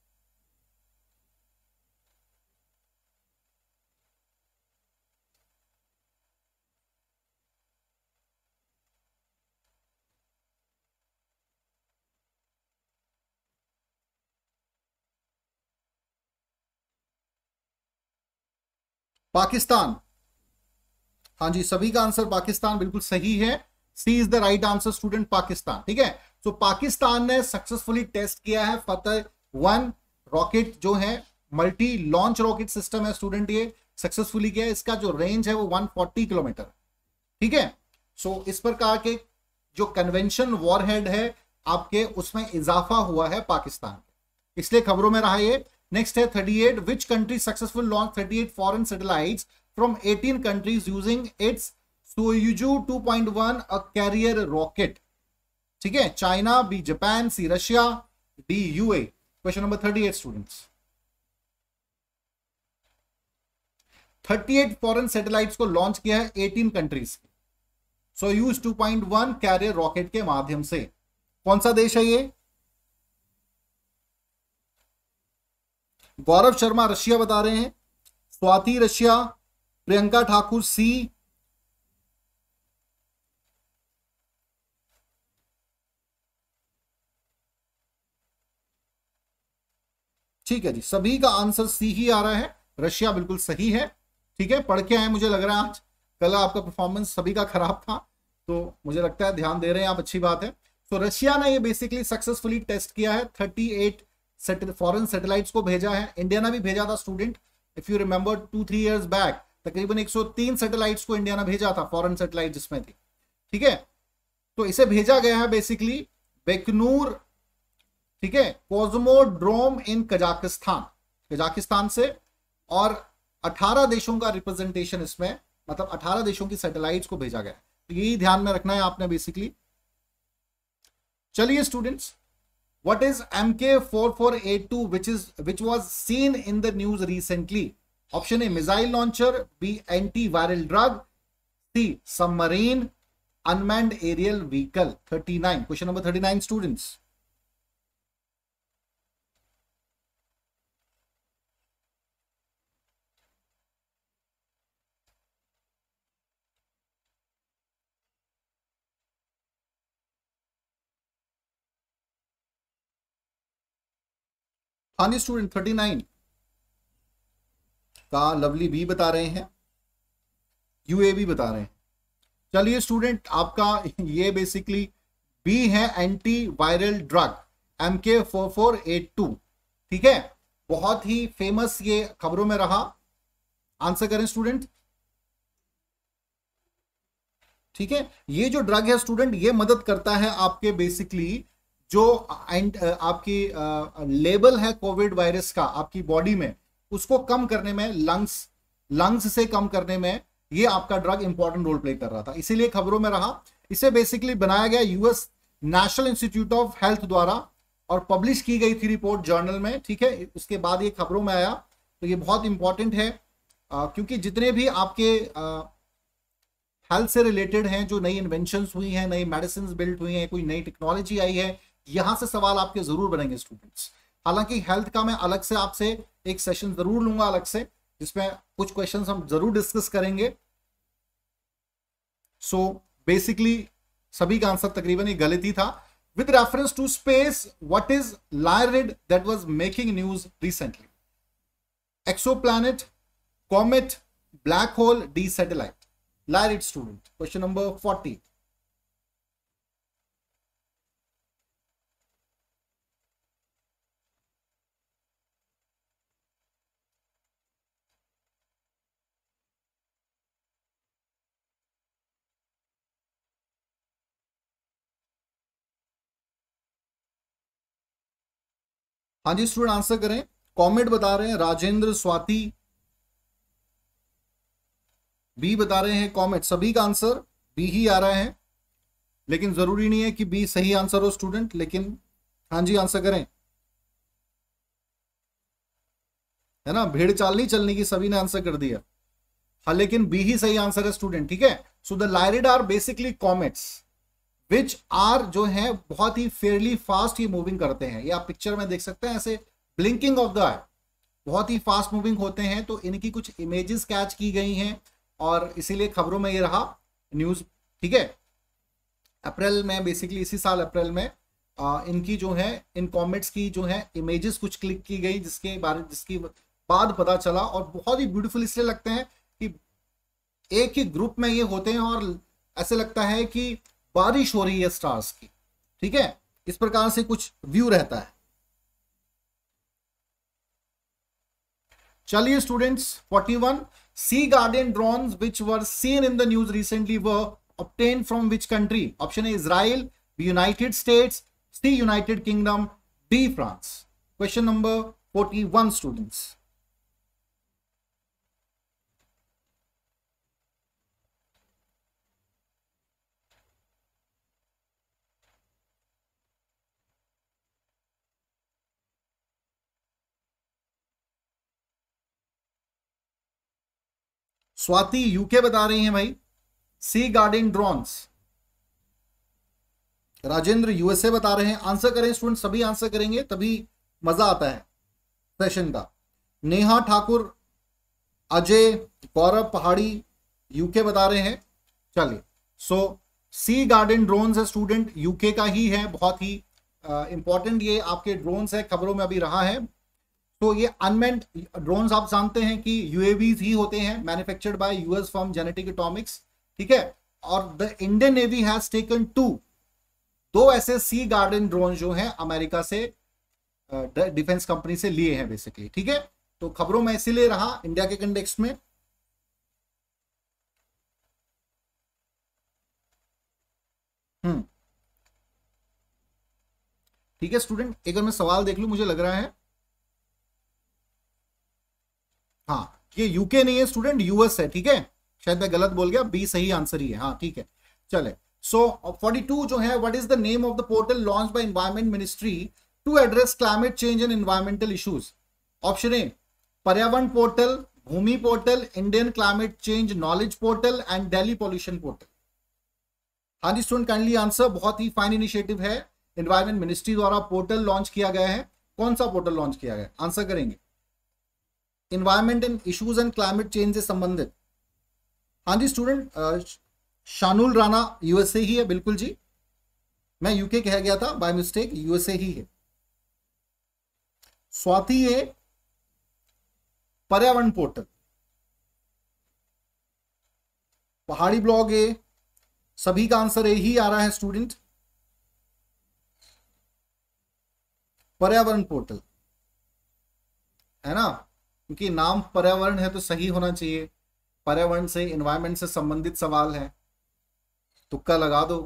पाकिस्तान, हाँ जी, सभी का आंसर पाकिस्तान बिल्कुल सही है। C is the right answer student, Pakistan. ठीक है, तो पाकिस्तान ने सक्सेसफुली टेस्ट किया है फतेह वन रॉकेट जो है, मल्टी लॉन्च रॉकेट सिस्टम है स्टूडेंट ये, सक्सेसफुली किया है। इसका जो रेंज है वो एक सौ चालीस किलोमीटर, ठीक है। सो so, इस प्रकार के जो कन्वेंशन वॉरहेड है आपके, उसमें इजाफा हुआ है पाकिस्तान, इसलिए खबरों में रहा ये। नेक्स्ट है thirty eight, which country successful launch thirty eight foreign satellites from eighteen countries using its Soyuz two point one a carrier rocket, ठीक है। China, B Japan, C Russia, D UAE. Question number thirty eight students. Thirty eight foreign satellites को launch किया है eighteen countries, Soyuz two point one carrier rocket के माध्यम से। कौन सा देश है ये? गौरव शर्मा रशिया बता रहे हैं, स्वाति रशिया, प्रियंका ठाकुर सी, ठीक है जी, सभी का आंसर सी ही आ रहा है, रशिया बिल्कुल सही है, ठीक है। पढ़ के आए, मुझे लग रहा है आज कल आपका परफॉर्मेंस सभी का खराब था, तो मुझे लगता है ध्यान दे रहे हैं आप, अच्छी बात है। तो रशिया ने ये बेसिकली सक्सेसफुली टेस्ट किया है, थर्टी एट फॉरेन सैटेलाइट्स को भेजा है। इंडिया ने भी भेजा था student, if you remember two three years back तकरीबन एक सौ तीन सैटेलाइट्स को इंडिया ने भेजा था, फॉरेन सैटेलाइट जिसमें थी, ठीक है। तो इसे भेजा गया है बेसिकली बेकनूर, ठीक है, कोज़मोड्रोम इन कजाकिस्तान, कजाकिस्तान से, और अठारह देशों का रिप्रेजेंटेशन इसमें, मतलब अठारह देशों की सैटेलाइट्स को भेजा गया, तो यही ध्यान में रखना है आपने बेसिकली। चलिए students, what is M K four four eight two which is which was seen in the news recently? Option A missile launcher, B anti viral drug, C submarine, unmanned aerial vehicle. Thirty nine, question number thirty nine students. हाँ जी student, thirty nine का Lovely B बता रहे हैं, UA भी बता रहे हैं। चलिए स्टूडेंट, आपका ये बेसिकली बी है, anti viral drug, M K four four eight two, ठीक है। बहुत ही फेमस ये खबरों में रहा। आंसर करें स्टूडेंट, ठीक है। ये जो ड्रग है स्टूडेंट, ये मदद करता है आपके बेसिकली जो एंड आपकी लेवल है कोविड वायरस का आपकी बॉडी में, उसको कम करने में, लंग्स लंग्स से कम करने में ये आपका ड्रग इंपॉर्टेंट रोल प्ले कर रहा था, इसीलिए खबरों में रहा। इसे बेसिकली बनाया गया US National Institute of Health द्वारा और पब्लिश की गई थी रिपोर्ट जर्नल में, ठीक है। उसके बाद ये खबरों में आया, तो ये बहुत इंपॉर्टेंट है, आ, क्योंकि जितने भी आपके हेल्थ से रिलेटेड हैं, जो नई इन्वेंशंस हुई हैं, नई मेडिसिन बिल्ड हुई हैं, कोई नई टेक्नोलॉजी आई है, यहां से सवाल आपके जरूर बनेंगे स्टूडेंट्स। हालांकि हेल्थ का मैं अलग से आपसे एक सेशन जरूर लूंगा अलग से, जिसमें कुछ क्वेश्चंस हम जरूर डिस्कस करेंगे। सो so, बेसिकली सभी का आंसर तकरीबन एक गलत ही था। With reference to space, what is Lyrid that was making news recently? Exoplanet, comet, black hole, D satellite. Lyrid student, question number forty. हाँ जी स्टूडेंट, आंसर करें। कॉमेट बता रहे हैं राजेंद्र, स्वाति, बी बता रहे हैं कॉमेट। सभी का आंसर बी ही आ रहा है, लेकिन जरूरी नहीं है कि बी सही आंसर हो स्टूडेंट, लेकिन हाँ जी आंसर करें, है ना, भेड़ चाल नहीं चलने की, सभी ने आंसर कर दिया। हाँ, लेकिन बी ही सही आंसर है स्टूडेंट, ठीक है। So the Lyrid are basically comets which are, जो है बहुत ही फेयरली फास्ट ये मूविंग करते हैं, ये आप पिक्चर में देख सकते हैं, ऐसे ब्लिंकिंग ऑफ द आई, बहुत ही फास्ट मूविंग होते हैं। तो इनकी कुछ इमेजेस कैच की गई हैं और इसीलिए खबरों में ये रहा न्यूज, ठीक है। अप्रैल में बेसिकली इसी साल अप्रैल में आ, इनकी जो है, इन कॉमेट्स की जो है इमेजेस कुछ क्लिक की गई, जिसके बारे जिसकी बाद पता चला, और बहुत ही ब्यूटीफुल इसलिए लगते हैं कि एक ही ग्रुप में ये होते हैं और ऐसे लगता है कि बारिश हो रही है स्टार्स की, ठीक है। इस प्रकार से कुछ व्यू रहता है। चलिए students, forty one, Sea Guardian drones which were seen in the news recently were obtained from which country? Option A Israel, B United States, C United Kingdom, D France. Question number forty-one, students. Swati UK बता रही हैं भाई, Sea Guardian drones. Rajendra USA बता रहे हैं। Answer करें student, सभी answer करेंगे तभी मजा आता है सेशन का। नेहा ठाकुर, अजय, गौरव पहाड़ी यूके बता रहे हैं। चलिए, सो सी गार्डियन ड्रोन्स है स्टूडेंट, यूके का ही है, बहुत ही इंपॉर्टेंट ये आपके ड्रोन्स है, खबरों में अभी रहा है। तो ये अनमेंड ड्रोन्स आप जानते हैं कि यूएवीज ही होते हैं, manufactured by US firm General Atomics, ठीक है। और the Indian Navy has taken two, दो ऐसे सी गार्डियन ड्रोन जो हैं अमेरिका से डिफेंस कंपनी से लिए हैं बेसिकली, ठीक है। तो खबरों में इसीलिए रहा इंडिया के कंटेक्स्ट में। हम्म ठीक है स्टूडेंट, एक बार मैं सवाल देख लूं, मुझे लग रहा है हाँ ये यूके नहीं है स्टूडेंट, यूएस है, ठीक है। शायद मैं गलत बोल गया, बी सही आंसर ही है, हाँ ठीक है। चले, सो फोर्टी टू जो है, what is the name of the portal launch by environment ministry to address climate change and environmental issues? Option A Paryavaran portal, Bhoomi portal, Indian climate change knowledge portal and Delhi pollution portal. हाँ जी student, kindly answer. बहुत ही fine initiative है, environment ministry द्वारा portal launch किया गया है। कौन सा पोर्टल लॉन्च किया गया? आंसर करेंगे। Environment and issues and climate change से संबंधित। हाँ जी स्टूडेंट, शानुल राणा यूएसए ही है, बिल्कुल जी, मैं यूके कह गया था बाय मिस्टेक, यूएसए ही है। स्वाति ये पर्यावरण पोर्टल, पहाड़ी ब्लॉग ए, सभी का आंसर ए ही आ रहा है स्टूडेंट, पर्यावरण पोर्टल है ना, क्योंकि नाम पर्यावरण है तो सही होना चाहिए, पर्यावरण से एनवायरनमेंट से संबंधित सवाल है, तुक्का लगा दो।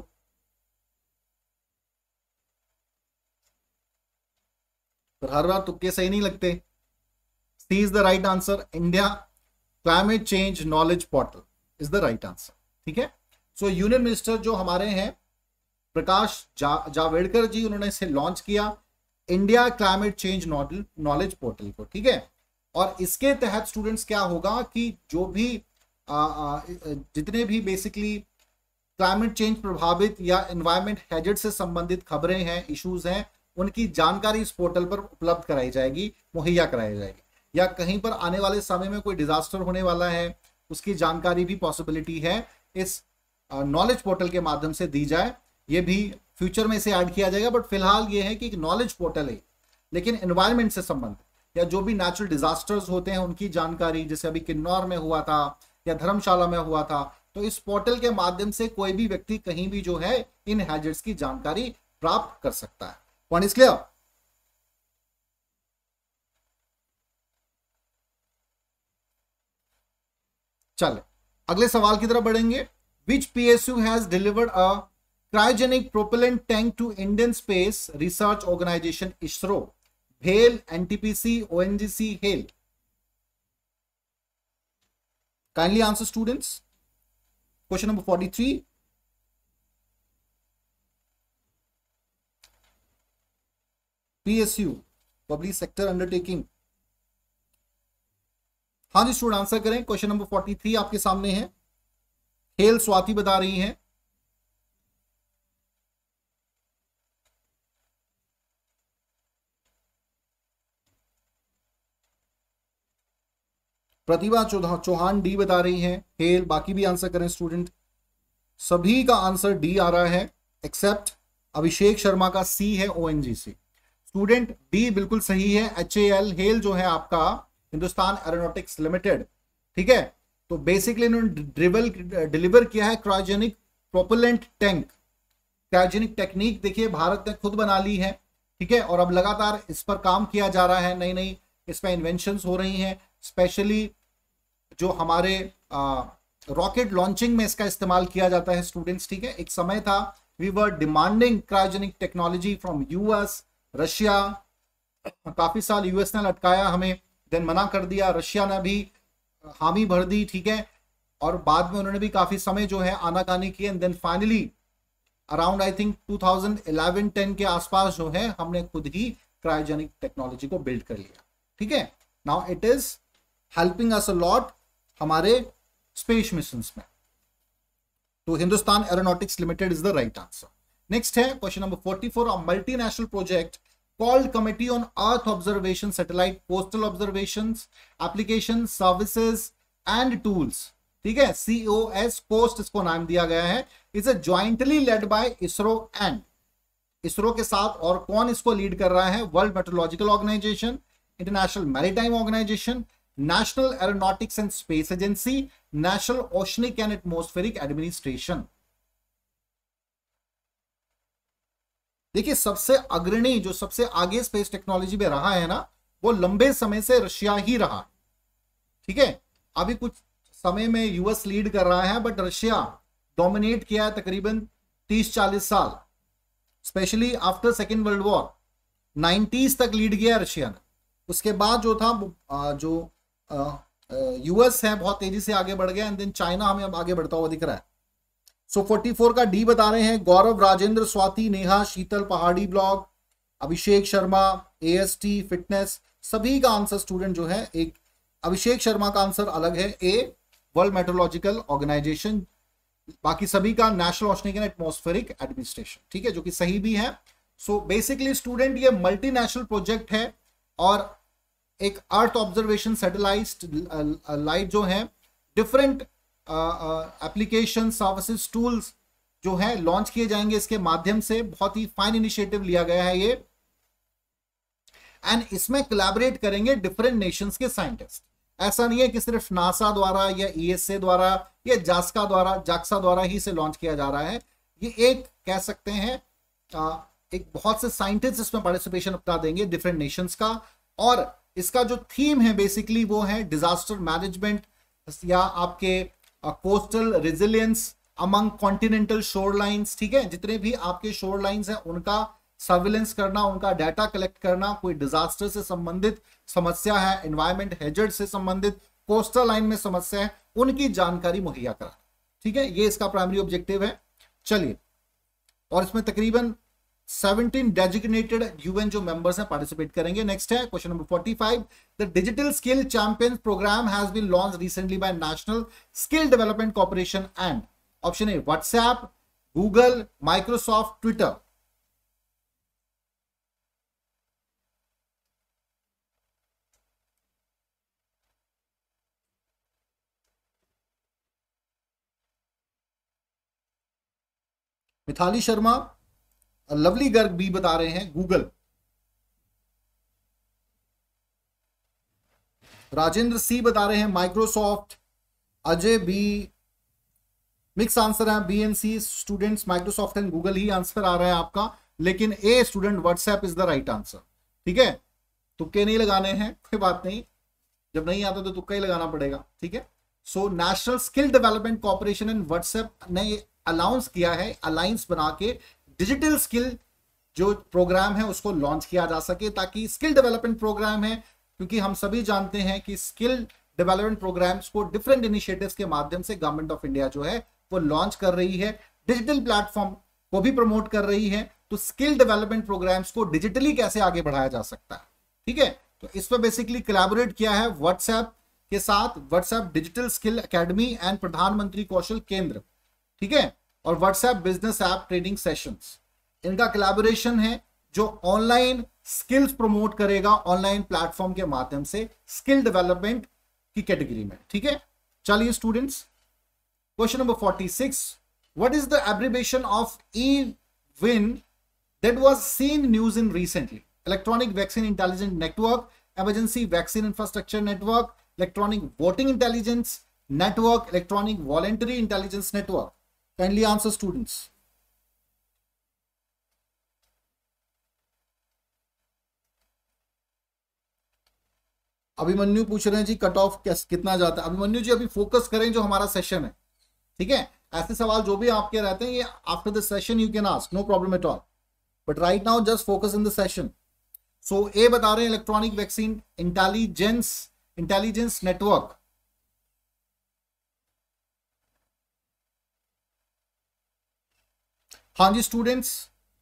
पर हर बार तुक्के सही नहीं लगते। C is the right answer, India climate change knowledge portal is the right answer, ठीक है। सो यूनियन मिनिस्टर जो हमारे हैं प्रकाश जा, जावड़ेकर जी, उन्होंने इसे लॉन्च किया, India climate change knowledge portal को, ठीक है। और इसके तहत स्टूडेंट्स क्या होगा कि जो भी आ, आ, जितने भी बेसिकली क्लाइमेट चेंज प्रभावित या एनवायरमेंट हैजर्ड से संबंधित खबरें हैं, इश्यूज हैं, उनकी जानकारी इस पोर्टल पर उपलब्ध कराई जाएगी, मुहैया कराई जाएगी। या कहीं पर आने वाले समय में कोई डिजास्टर होने वाला है, उसकी जानकारी भी पॉसिबिलिटी है इस नॉलेज पोर्टल के माध्यम से दी जाए। ये भी फ्यूचर में इसे ऐड किया जाएगा, बट फिलहाल ये है कि एक नॉलेज पोर्टल है, लेकिन एनवायरमेंट से संबंधित या जो भी नेचुरल डिजास्टर्स होते हैं उनकी जानकारी, जैसे अभी किन्नौर में हुआ था या धर्मशाला में हुआ था, तो इस पोर्टल के माध्यम से कोई भी व्यक्ति कहीं भी जो है इन हैजर्ड्स की जानकारी प्राप्त कर सकता है। Point is clear? चले अगले सवाल की तरफ बढ़ेंगे। Which PSU has delivered a cryogenic propellant tank to Indian space research Organisation ISRO? भेल, NTPC, ONGC, HAL. Kindly answer students. Question number forty three. PSU, public sector undertaking. हाँ जी student, answer करें। क्वेश्चन नंबर फोर्टी थ्री आपके सामने है। Hello Swati बता रही हैं। प्रतिभा चौहान डी बता रही हैं। हेल, बाकी भी आंसर करें स्टूडेंट। सभी का आंसर डी आ रहा है एक्सेप्ट अभिषेक शर्मा का सी है, ओएनजीसी। स्टूडेंट डी बिल्कुल सही है, एचएएल। हेल जो है आपका हिंदुस्तान एरोनॉटिक्स लिमिटेड, ठीक है। तो बेसिकली इन्होंने ड्रिबल डिलीवर किया है cryogenic propellant tank. Cryogenic technique देखिए भारत ने खुद बना ली है, ठीक है, और अब लगातार इस पर काम किया जा रहा है, नई नई इस पर इन्वेंशंस हो रही हैं। स्पेशली जो हमारे रॉकेट लॉन्चिंग में इसका इस्तेमाल किया जाता है स्टूडेंट्स, ठीक है। एक समय था we were demanding cryogenic technology from US, Russia, काफी साल यूएस ने लटकाया हमें, देन मना कर दिया, रशिया ने भी हामी भर दी, ठीक है, और बाद में उन्होंने भी काफी समय जो है आनाकानी की, and then finally around I think two thousand eleven ten के आसपास जो है हमने खुद ही क्रायोजेनिक टेक्नोलॉजी को बिल्ड कर लिया, ठीक है। Now it is helping us a lot हमारे स्पेस मिशंस में। तो Hindustan Aeronautics Limited is the right answer. Next है question number forty four, a multinational project called Committee on Earth Observation Satellite Postal Observations Application Services and Tools, ठीक है, C O S post इसको नाम दिया गया है, is a jointly led by ISRO and, ISRO के साथ और कौन इसको लीड कर रहा है, World Meteorological Organisation, International Maritime Organisation, National Aeronautics and Space Agency, National Oceanic and Atmospheric Administration. देखिए सबसे अग्रणी जो सबसे आगे स्पेस टेक्नोलॉजी में रहा है ना, वो लंबे समय से रशिया ही रहा, ठीक है। अभी कुछ समय में यूएस लीड कर रहा है, बट रशिया डोमिनेट किया है तकरीबन तीस चालीस साल, specially after second world war, nineties तक लीड किया रशिया ने। उसके बाद जो था जो यूएस है बहुत तेजी से आगे बढ़ गया, एंड देन चाइना हमें अब आगे बढ़ता हुआ दिख रहा है। सो फोर्टी फोर का डी बता रहे हैं, Gaurav, Rajendra, Swati, Neha, Sheetal, Pahadi blog, Abhishek Sharma, AST fitness, सभी का आंसर स्टूडेंट जो है, एक अभिषेक शर्मा का आंसर अलग है, ए वर्ल्ड मेट्रोलॉजिकल ऑर्गेनाइजेशन, बाकी सभी का National Oceanic and Atmospheric Administration, ठीक है, जो कि सही भी है। सो बेसिकली स्टूडेंट ये मल्टीनेशनल प्रोजेक्ट है और एक अर्थ ऑब्जर्वेशन सैटेलाइट लाइट जो है डिफरेंट एप्लीकेशन सर्विसेज टूल्स जो है लॉन्च किए जाएंगे इसके माध्यम से। बहुत ही फाइन इनिशिएटिव लिया गया है ये, एंड इसमें कोलैबोरेट करेंगे डिफरेंट नेशंस के साइंटिस्ट। ऐसा नहीं है कि सिर्फ नासा द्वारा या ईएसए द्वारा या जास्का द्वारा जाक्सा द्वारा ही से लॉन्च किया जा रहा है। ये एक कह सकते हैं एक बहुत से साइंटिस्ट इसमें पार्टिसिपेशन अपना देंगे डिफरेंट नेशंस का, और इसका जो थीम है बेसिकली वो है डिजास्टर मैनेजमेंट या आपके coastal resilience among continental shore lines, ठीक है, जितने भी आपके शोर लाइन्स हैं उनका सर्विलेंस करना, उनका डाटा कलेक्ट करना, कोई डिजास्टर से संबंधित समस्या है, एनवायरमेंट हैजर्ड से संबंधित कोस्टल लाइन में समस्या है, उनकी जानकारी मुहैया कराना, ठीक है, ये इसका प्राइमरी ऑब्जेक्टिव है। चलिए, और इसमें तकरीबन सेवनटीन डेजिग्नेटेड यूएन जो मेंबर्स हैं पार्टिसिपेट करेंगे। नेक्स्ट है question number forty five, the digital skill champions programme has been launched recently by National Skill Development Corporation and, option A WhatsApp, Google, Microsoft, Twitter. Mithali Sharma, Lovely Garg B बता रहे हैं Google, Rajendra C बता रहे हैं Microsoft, Ajay B, mix answer है B and C students, Microsoft and Google ही answer आ रहा है आपका, लेकिन A student WhatsApp is the right answer, ठीक है। तुक्के नहीं लगाने हैं, कोई बात नहीं, जब नहीं आता तो तुक्का ही लगाना पड़ेगा, ठीक है। So National Skill Development Corporation and WhatsApp ने अनाउंस किया है अलायंस बना के डिजिटल स्किल जो प्रोग्राम है उसको लॉन्च किया जा सके, ताकि स्किल डेवलपमेंट प्रोग्राम है, क्योंकि हम सभी जानते हैं कि स्किल डेवलपमेंट प्रोग्राम्स को डिफरेंट इनिशिएटिव्स के माध्यम से गवर्नमेंट ऑफ इंडिया जो है वो लॉन्च कर रही है, डिजिटल प्लेटफॉर्म को भी प्रमोट कर रही है। तो स्किल डेवलपमेंट प्रोग्राम्स को डिजिटली कैसे आगे बढ़ाया जा सकता है, ठीक है, तो इस पर बेसिकली कोलैबोरेट किया है व्हाट्सएप के साथ, WhatsApp digital skill academy and Pradhan Mantri Kaushal Kendra, ठीक है, और WhatsApp business app training sessions, इनका कोलैबोरेशन है जो ऑनलाइन स्किल्स प्रमोट करेगा ऑनलाइन प्लेटफॉर्म के माध्यम से स्किल डेवलपमेंट की कैटेगरी में, ठीक है। चलिए students, question number forty six, what is the abbreviation of E win that was seen news in recently? Electronic vaccine intelligence network, emergency vaccine infrastructure network, electronic voting intelligence network, electronic voluntary intelligence network. Kindly answer students. Abhimanyu पूछ रहे हैं जी cut off कितना जाता है। अभिमन्यु जी अभी focus करें जो हमारा सेशन है, ठीक है। ऐसे सवाल जो भी आपके रहते हैं ये after the session you can ask, no problem at all, but right now just focus in the session. So A बता रहे हैं electronic vaccine intelligence intelligence network. हाँ जी स्टूडेंट्स,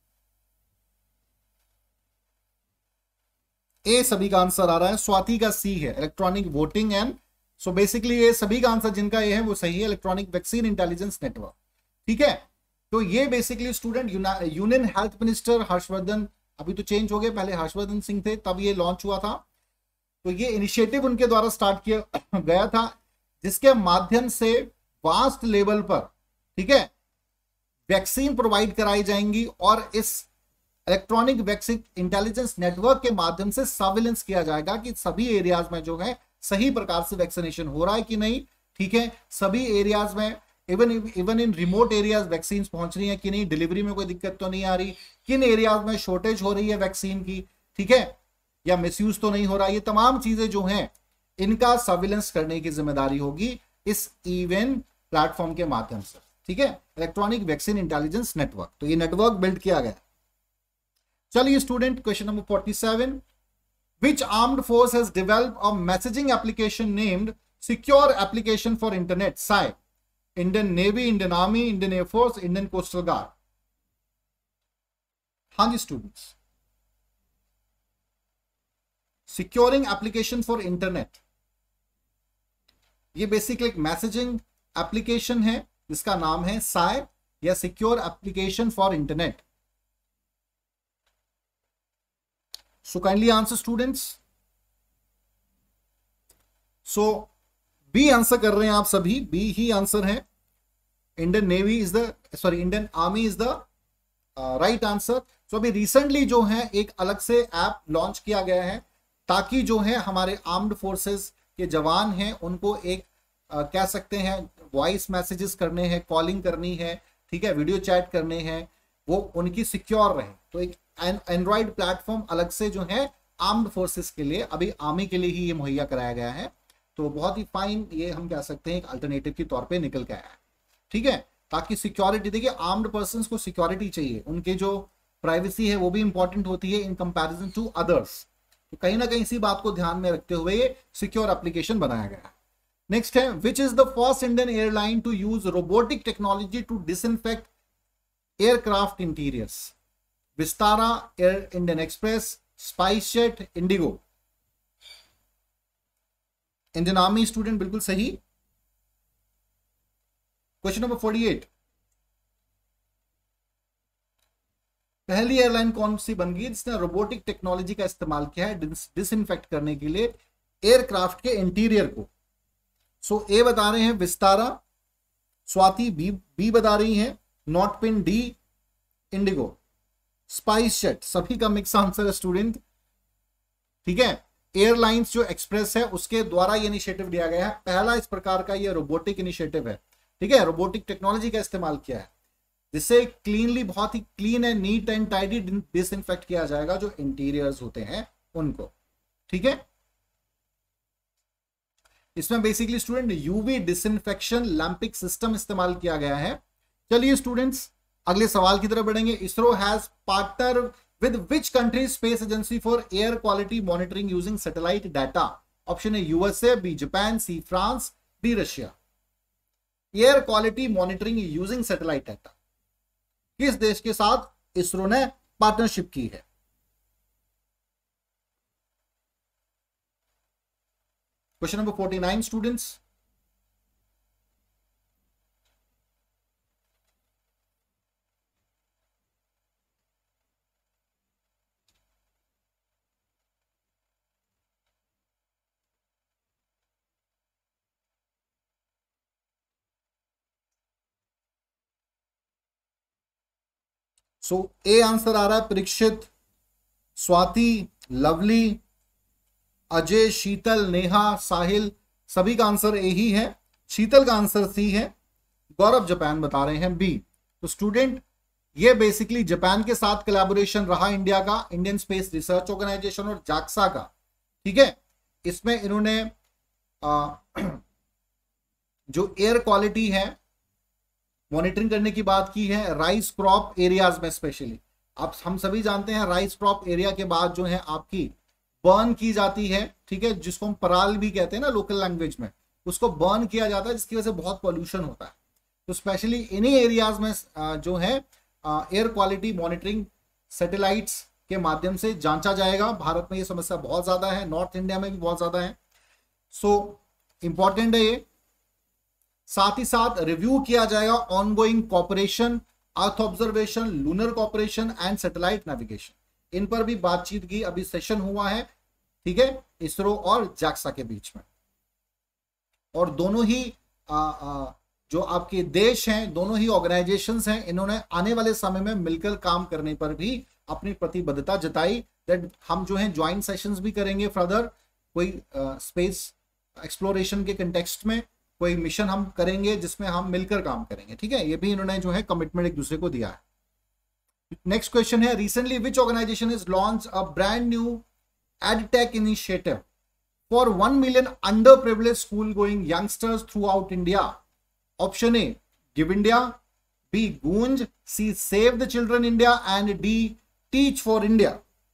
ए सभी का आंसर आ रहा है, स्वाति का सी है electronic voting and, so basically ये सभी का आंसर जिनका ए है वो सही है, इलेक्ट्रॉनिक वैक्सीन इंटेलिजेंस नेटवर्क, ठीक है। तो ये basically student union health minister Harsh Vardhan, अभी तो चेंज हो गए, पहले हर्षवर्धन सिंह थे तब ये लॉन्च हुआ था। तो ये इनिशिएटिव उनके द्वारा स्टार्ट किया गया था जिसके माध्यम से वास्ट लेवल पर, ठीक है, वैक्सीन प्रोवाइड कराई जाएंगी और इस इलेक्ट्रॉनिक वैक्सीन इंटेलिजेंस नेटवर्क के माध्यम से सर्विलेंस किया जाएगा कि सभी एरियाज में जो है सही प्रकार से वैक्सीनेशन हो रहा है कि नहीं, ठीक है। सभी एरियाज में even even in remote areas vaccine पहुंच रही है कि नहीं, डिलीवरी में कोई दिक्कत तो नहीं आ रही, किन एरियाज में शॉर्टेज हो रही है वैक्सीन की, ठीक है, या मिसयूज तो नहीं हो रहा। ये तमाम चीजें जो हैं इनका सर्विलेंस करने की जिम्मेदारी होगी इस इवेंट प्लेटफॉर्म के माध्यम से, ठीक है, इलेक्ट्रॉनिक वैक्सीन इंटेलिजेंस नेटवर्क। तो ये नेटवर्क बिल्ड किया गया। चलिए student, question number forty seven, which armed force has developed a messaging application named Secure Application for Internet, S A I? Indian Navy, Indian Army, Indian Air Force, Indian Coastal Guard? हाँ जी students, securing application for internet, ये basically एक messaging application है जिसका नाम है S A I या secure application for internet. So kindly answer students. So B answer कर रहे हैं आप सभी, B ही आंसर है। Indian navy is the sorry Indian army is the right answer. So अभी रिसेंटली जो है एक अलग से ऐप लॉन्च किया गया है ताकि जो है हमारे आर्म्ड फोर्सेस के जवान हैं उनको एक uh, कह सकते हैं वॉइस मैसेजेस करने हैं, कॉलिंग करनी है, ठीक है, वीडियो चैट करने हैं, वो उनकी सिक्योर रहे। तो एक एंड्रॉइड प्लेटफॉर्म अलग से जो है आर्म्ड फोर्सेस के लिए, अभी आर्मी के लिए ही ये मुहैया कराया गया है। तो बहुत ही फाइन, ये हम कह सकते हैं एक अल्टरनेटिव के तौर पे निकल के आया है, ठीक है, ताकि सिक्योरिटी, देखिए आर्म्ड पर्संस को सिक्योरिटी चाहिए, उनके जो प्राइवेसी है वो भी इंपॉर्टेंट होती है इन कंपैरिजन टू अदर्स। तो कहीं ना कहीं इसी बात को ध्यान में रखते हुए ये सिक्योर एप्लीकेशन बनाया गया है। नेक्स्ट है, which is the first Indian airline to use robotic technology to disinfect aircraft interiors? Vistara, air Indian express, spice jet, IndiGo. Indian army student बिल्कुल सही। क्वेश्चन नंबर फोर्टी एट, पहली एयरलाइन कौन सी बन गई जिसने रोबोटिक टेक्नोलॉजी का इस्तेमाल किया है डिसइंफेक्ट करने के लिए एयरक्राफ्ट के इंटीरियर को? सो ए बता रहे हैं विस्तारा, स्वाति बी बी बता रही हैं, नॉट पिन डी, इंडिगो, स्पाइस जेट। सभी का मिक्स आंसर है स्टूडेंट, ठीक है। एयरलाइंस जो एक्सप्रेस है उसके द्वारा ये इनिशिएटिव लिया गया है, पहला इस प्रकार का ये रोबोटिक इनिशिएटिव है, ठीक है, रोबोटिक टेक्नोलॉजी का इस्तेमाल किया है जिससे क्लीनली, बहुत ही clean and neat and tidy disinfect किया जाएगा जो इंटीरियर्स होते हैं उनको, ठीक है। इसमें बेसिकली स्टूडेंट यूवी डिसइंफेक्शन लैंपिक सिस्टम इस्तेमाल किया गया है। चलिए स्टूडेंट्स अगले सवाल की तरफ बढ़ेंगे। ISRO has partner with which country space agency for air quality monitoring using satellite data? Option A USA, B Japan, C France, D Russia. Air quality monitoring using satellite data किस देश के साथ इसरो ने पार्टनरशिप की है? Question number forty nine students, so A answer आ रहा है परीक्षित, स्वाति, लवली, अजय, शीतल, नेहा, साहिल, सभी का आंसर ए ही है। शीतल का आंसर सी है। गौरव जापान बता रहे हैं बी। तो स्टूडेंट ये बेसिकली जापान के साथ कोलैबोरेशन रहा इंडिया का, इंडियन स्पेस रिसर्च ऑर्गेनाइजेशन और जाक्सा का, ठीक है। इसमें इन्होंने आ, जो एयर क्वालिटी है मॉनिटरिंग करने की बात की है राइस क्रॉप एरियाज में स्पेशली। आप हम सभी जानते हैं राइस क्रॉप एरिया के बाद जो है आपकी बर्न की जाती है, ठीक है, जिसको हम पराल भी कहते हैं ना लोकल लैंग्वेज में, उसको बर्न किया जाता है जिसकी वजह से बहुत पॉल्यूशन होता है। तो स्पेशली इन्हीं एरियाज में जो है एयर क्वालिटी मॉनिटरिंग सैटेलाइट्स के माध्यम से जांचा जाएगा। भारत में ये समस्या बहुत ज्यादा है, नॉर्थ इंडिया में भी बहुत ज्यादा है, सो इंपॉर्टेंट है ये। साथ ही साथ रिव्यू किया जाएगा ongoing cooperation, earth observation, lunar cooperation and satellite navigation, इन पर भी बातचीत की अभी सेशन हुआ है, ठीक है, इसरो और जैक्सा के बीच में। और दोनों ही आ, आ, जो आपके देश हैं, दोनों ही ऑर्गेनाइजेशंस हैं, इन्होंने आने वाले समय में मिलकर काम करने पर भी अपनी प्रतिबद्धता जताई दैट हम जो है ज्वाइंट सेशंस भी करेंगे फर्दर, कोई स्पेस एक्सप्लोरेशन के कंटेक्स्ट में कोई मिशन हम करेंगे जिसमें हम मिलकर काम करेंगे, ठीक है, ये भी इन्होंने जो है कमिटमेंट एक दूसरे को दिया है। नेक्स्ट क्वेश्चन है, recently which organisation is launch a brand new edtech initiative for one million under privilege school going youngsters throughout India? Option A give India, B Goonj, C save the children India and D teach for India.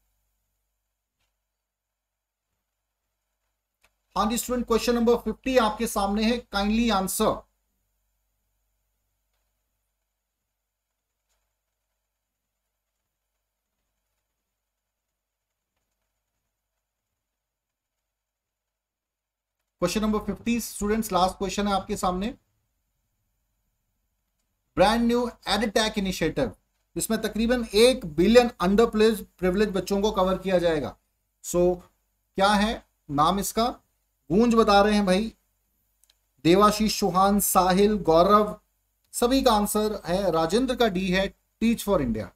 हाँ जी student, question number fifty आपके सामने है, kindly answer. Question number fifty students, last question है आपके सामने। Brand new edtech initiative, इसमें तकरीबन एक बिलियन अंडर प्रिविलेज बच्चों को कवर किया जाएगा। सो so, क्या है नाम इसका? गूंज बता रहे हैं भाई, देवाशीष चौहान, साहिल, गौरव, सभी का आंसर है, राजेंद्र का डी है, टीच फॉर इंडिया।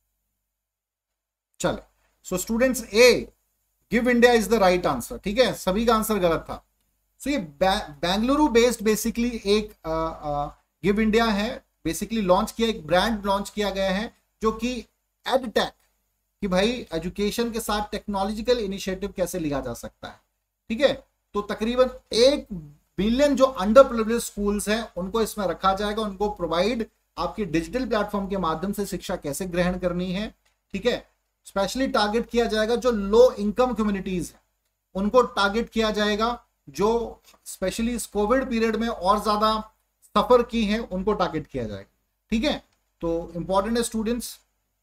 चले, so students A give India is the right answer, ठीक है, सभी का आंसर गलत था। सो so, ये बेंगलुरु बेस्ड बेसिकली एक गिव इंडिया है, बेसिकली लॉन्च किया, एक ब्रांड लॉन्च किया गया है जो कि एडटेक, कि भाई एजुकेशन के साथ टेक्नोलॉजिकल इनिशिएटिव कैसे लिया जा सकता है, ठीक है। तो तकरीबन एक बिलियन जो अंडर प्रिविलेज स्कूल्स हैं उनको इसमें रखा जाएगा, उनको प्रोवाइड आपकी डिजिटल प्लेटफॉर्म के माध्यम से शिक्षा कैसे ग्रहण करनी है, ठीक है। स्पेशली टारगेट किया जाएगा जो लो इनकम कम्युनिटीज हैं, उनको टारगेट किया जाएगा, जो स्पेशली इस कोविड पीरियड में और ज्यादा सफर की हैं उनको टारगेट किया जाएगा, ठीक है। तो इंपॉर्टेंट है स्टूडेंट्स।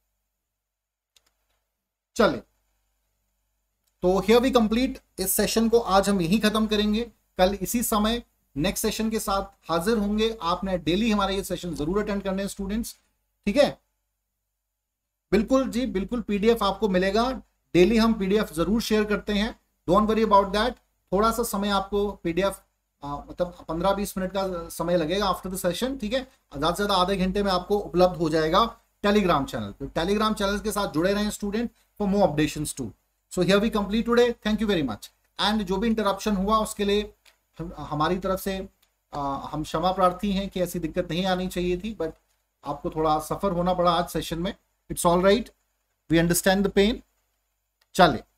चले, तो हियर वी कंप्लीट, इस सेशन को आज हम यही खत्म करेंगे, कल इसी समय नेक्स्ट सेशन के साथ हाजिर होंगे। आपने डेली हमारे ये सेशन जरूर अटेंड करने हैं स्टूडेंट्स, ठीक है। बिल्कुल जी बिल्कुल, पीडीएफ आपको मिलेगा, डेली हम पीडीएफ जरूर शेयर करते हैं, डोंट वरी अबाउट दैट। थोड़ा सा समय आपको पीडीएफ मतलब पंद्रह बीस मिनट का समय लगेगा आफ्टर द सेशन, ठीक है, ज्यादा से ज्यादा आधे घंटे में आपको उपलब्ध हो जाएगा टेलीग्राम चैनल पे। टेलीग्राम चैनल के साथ जुड़े रहें student for more updations too. So here we complete today, thank you very much. And जो भी इंटरप्शन हुआ उसके लिए हमारी तरफ से आ, हम क्षमा प्रार्थी हैं कि ऐसी दिक्कत नहीं आनी चाहिए थी, बट आपको थोड़ा सफर होना पड़ा आज सेशन में, it's all right, we understand the pain. चले।